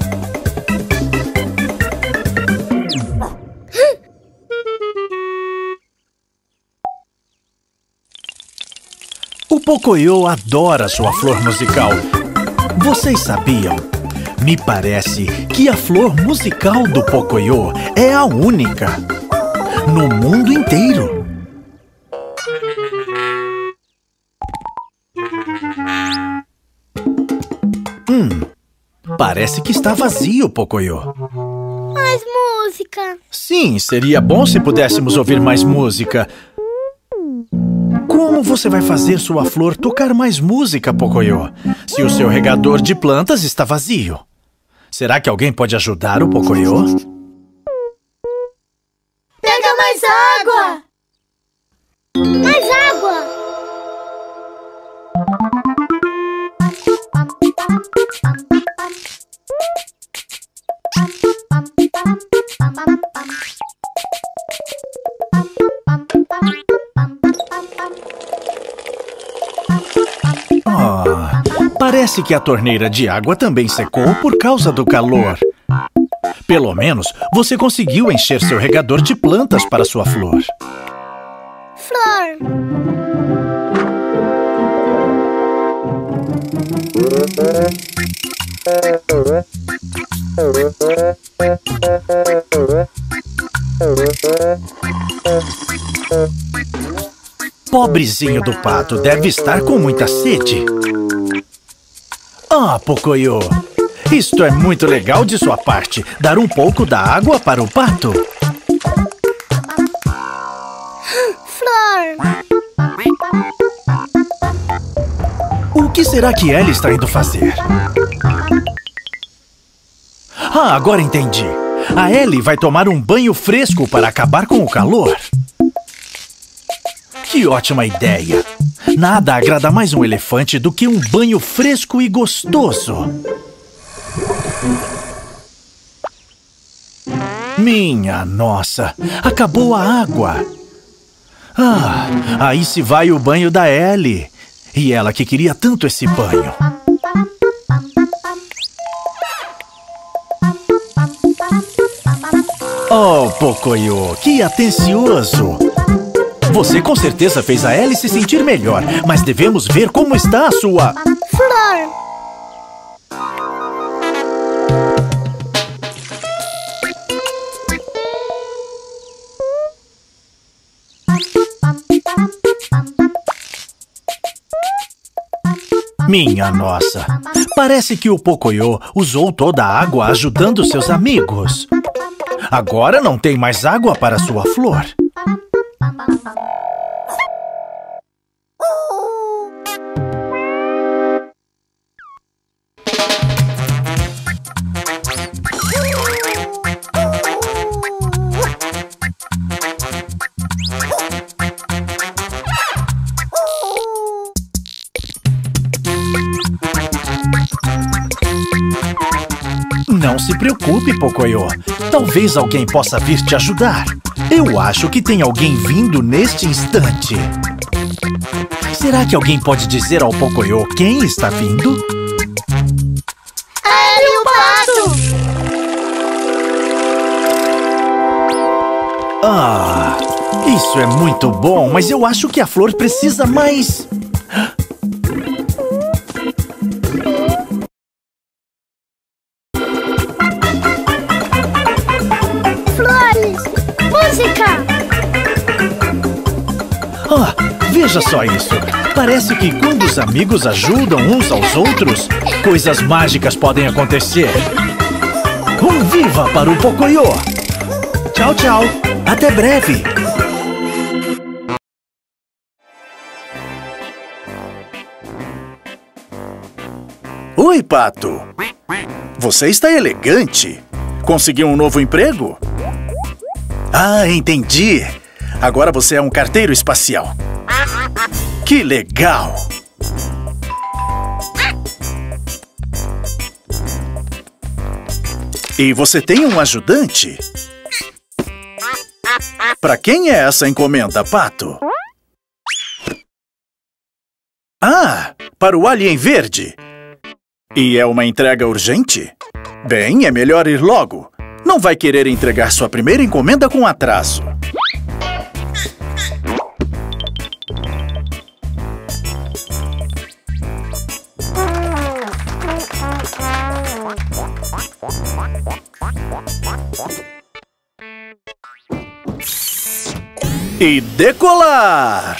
O Pocoyo adora sua flor musical. Vocês sabiam? Me parece que a flor musical do Pocoyo é a única no mundo inteiro. Hum, parece que está vazio, Pocoyo. Mais música. Sim, seria bom se pudéssemos ouvir mais música. Como você vai fazer sua flor tocar mais música, Pocoyo, se o seu regador de plantas está vazio? Será que alguém pode ajudar o Pocoyo? Pega mais água! Mais água! Ah, parece que a torneira de água também secou por causa do calor. Pelo menos você conseguiu encher seu regador de plantas para sua flor. Flor. Pobrezinho do pato, deve estar com muita sede. Ah, Pocoyo, isto é muito legal de sua parte, dar um pouco da água para o pato. Flor. O que será que Ellie está indo fazer? Ah, agora entendi. A Ellie vai tomar um banho fresco para acabar com o calor. Que ótima ideia! Nada agrada mais um elefante do que um banho fresco e gostoso. Minha nossa! Acabou a água! Ah, aí se vai o banho da Ellie. E ela que queria tanto esse banho. Oh, Pocoyo, que atencioso! Você com certeza fez a Ellie se sentir melhor, mas devemos ver como está a sua... Flor. Minha nossa! Parece que o Pocoyo usou toda a água ajudando seus amigos. Agora não tem mais água para sua flor. Não se preocupe, Pocoyo. Talvez alguém possa vir te ajudar. Eu acho que tem alguém vindo neste instante. Será que alguém pode dizer ao Pocoyo quem está vindo? Ellie, o pato! Ah, isso é muito bom, mas eu acho que a flor precisa mais... Veja só isso. Parece que quando os amigos ajudam uns aos outros, coisas mágicas podem acontecer. Um viva para o Pocoyo! Tchau, tchau. Até breve. Oi, Pato. Você está elegante. Conseguiu um novo emprego? Ah, entendi. Agora você é um carteiro espacial. Que legal! E você tem um ajudante? Para quem é essa encomenda, Pato? Ah, para o Alien Verde. E é uma entrega urgente? Bem, é melhor ir logo. Não vai querer entregar sua primeira encomenda com atraso. E decolar!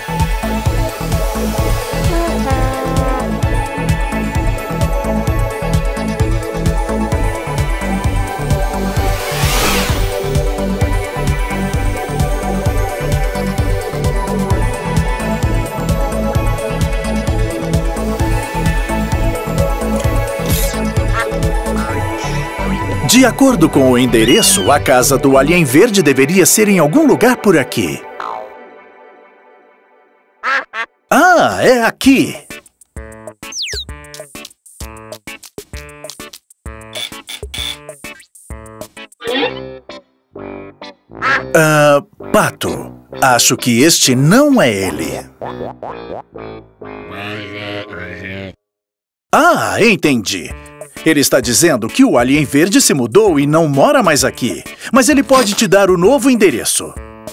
De acordo com o endereço, a casa do Alien Verde deveria ser em algum lugar por aqui. Ah, é aqui! Ah, Pato, acho que este não é ele. Ah, entendi. Ele está dizendo que o Alien Verde se mudou e não mora mais aqui. Mas ele pode te dar o novo endereço.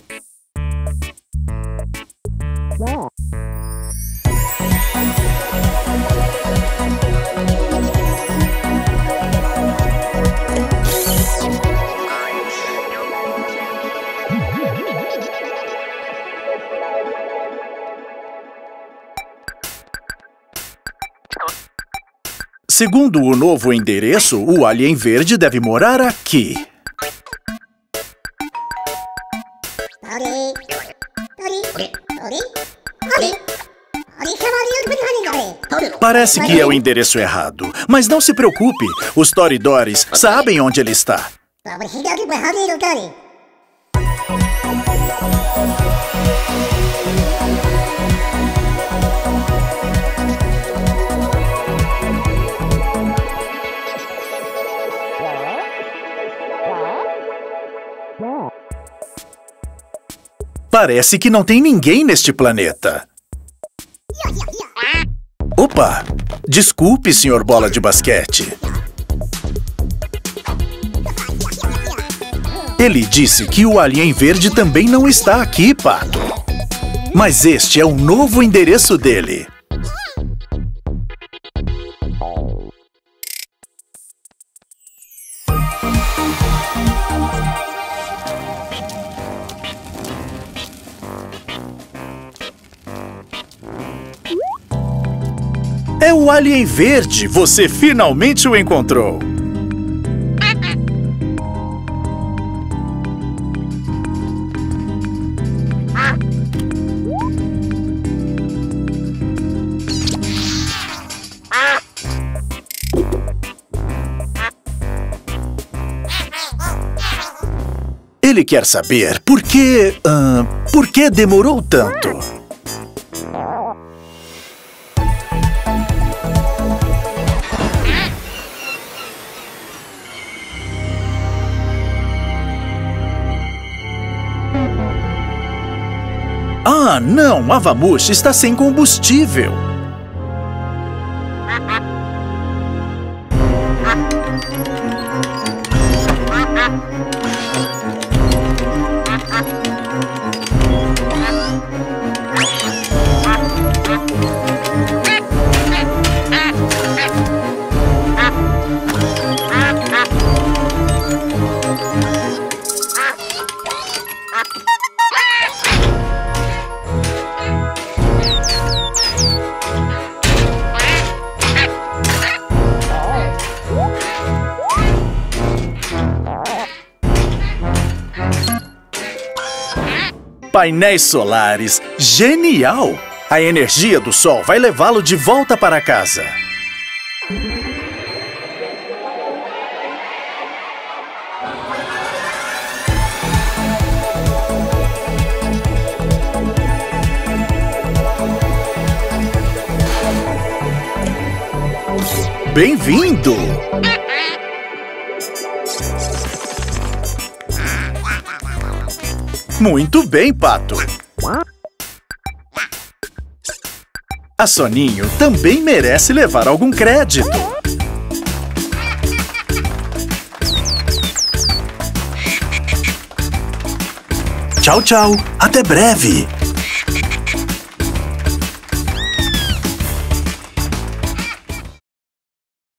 Segundo o novo endereço, o Alien Verde deve morar aqui. Parece que é o endereço errado, mas não se preocupe, os Toridores sabem onde ele está. Parece que não tem ninguém neste planeta. Opa! Desculpe, senhor Bola de Basquete. Ele disse que o Alien Verde também não está aqui, Pato. Mas este é o novo endereço dele. É o Alien Verde! Você finalmente o encontrou! Ele quer saber por que... Uh, por que demorou tanto? Ah, não! A Vamush está sem combustível! Painéis solares. Genial! A energia do sol vai levá-lo de volta para casa. Bem-vindo! Muito bem, Pato. A Soninho também merece levar algum crédito. Tchau, tchau. Até breve.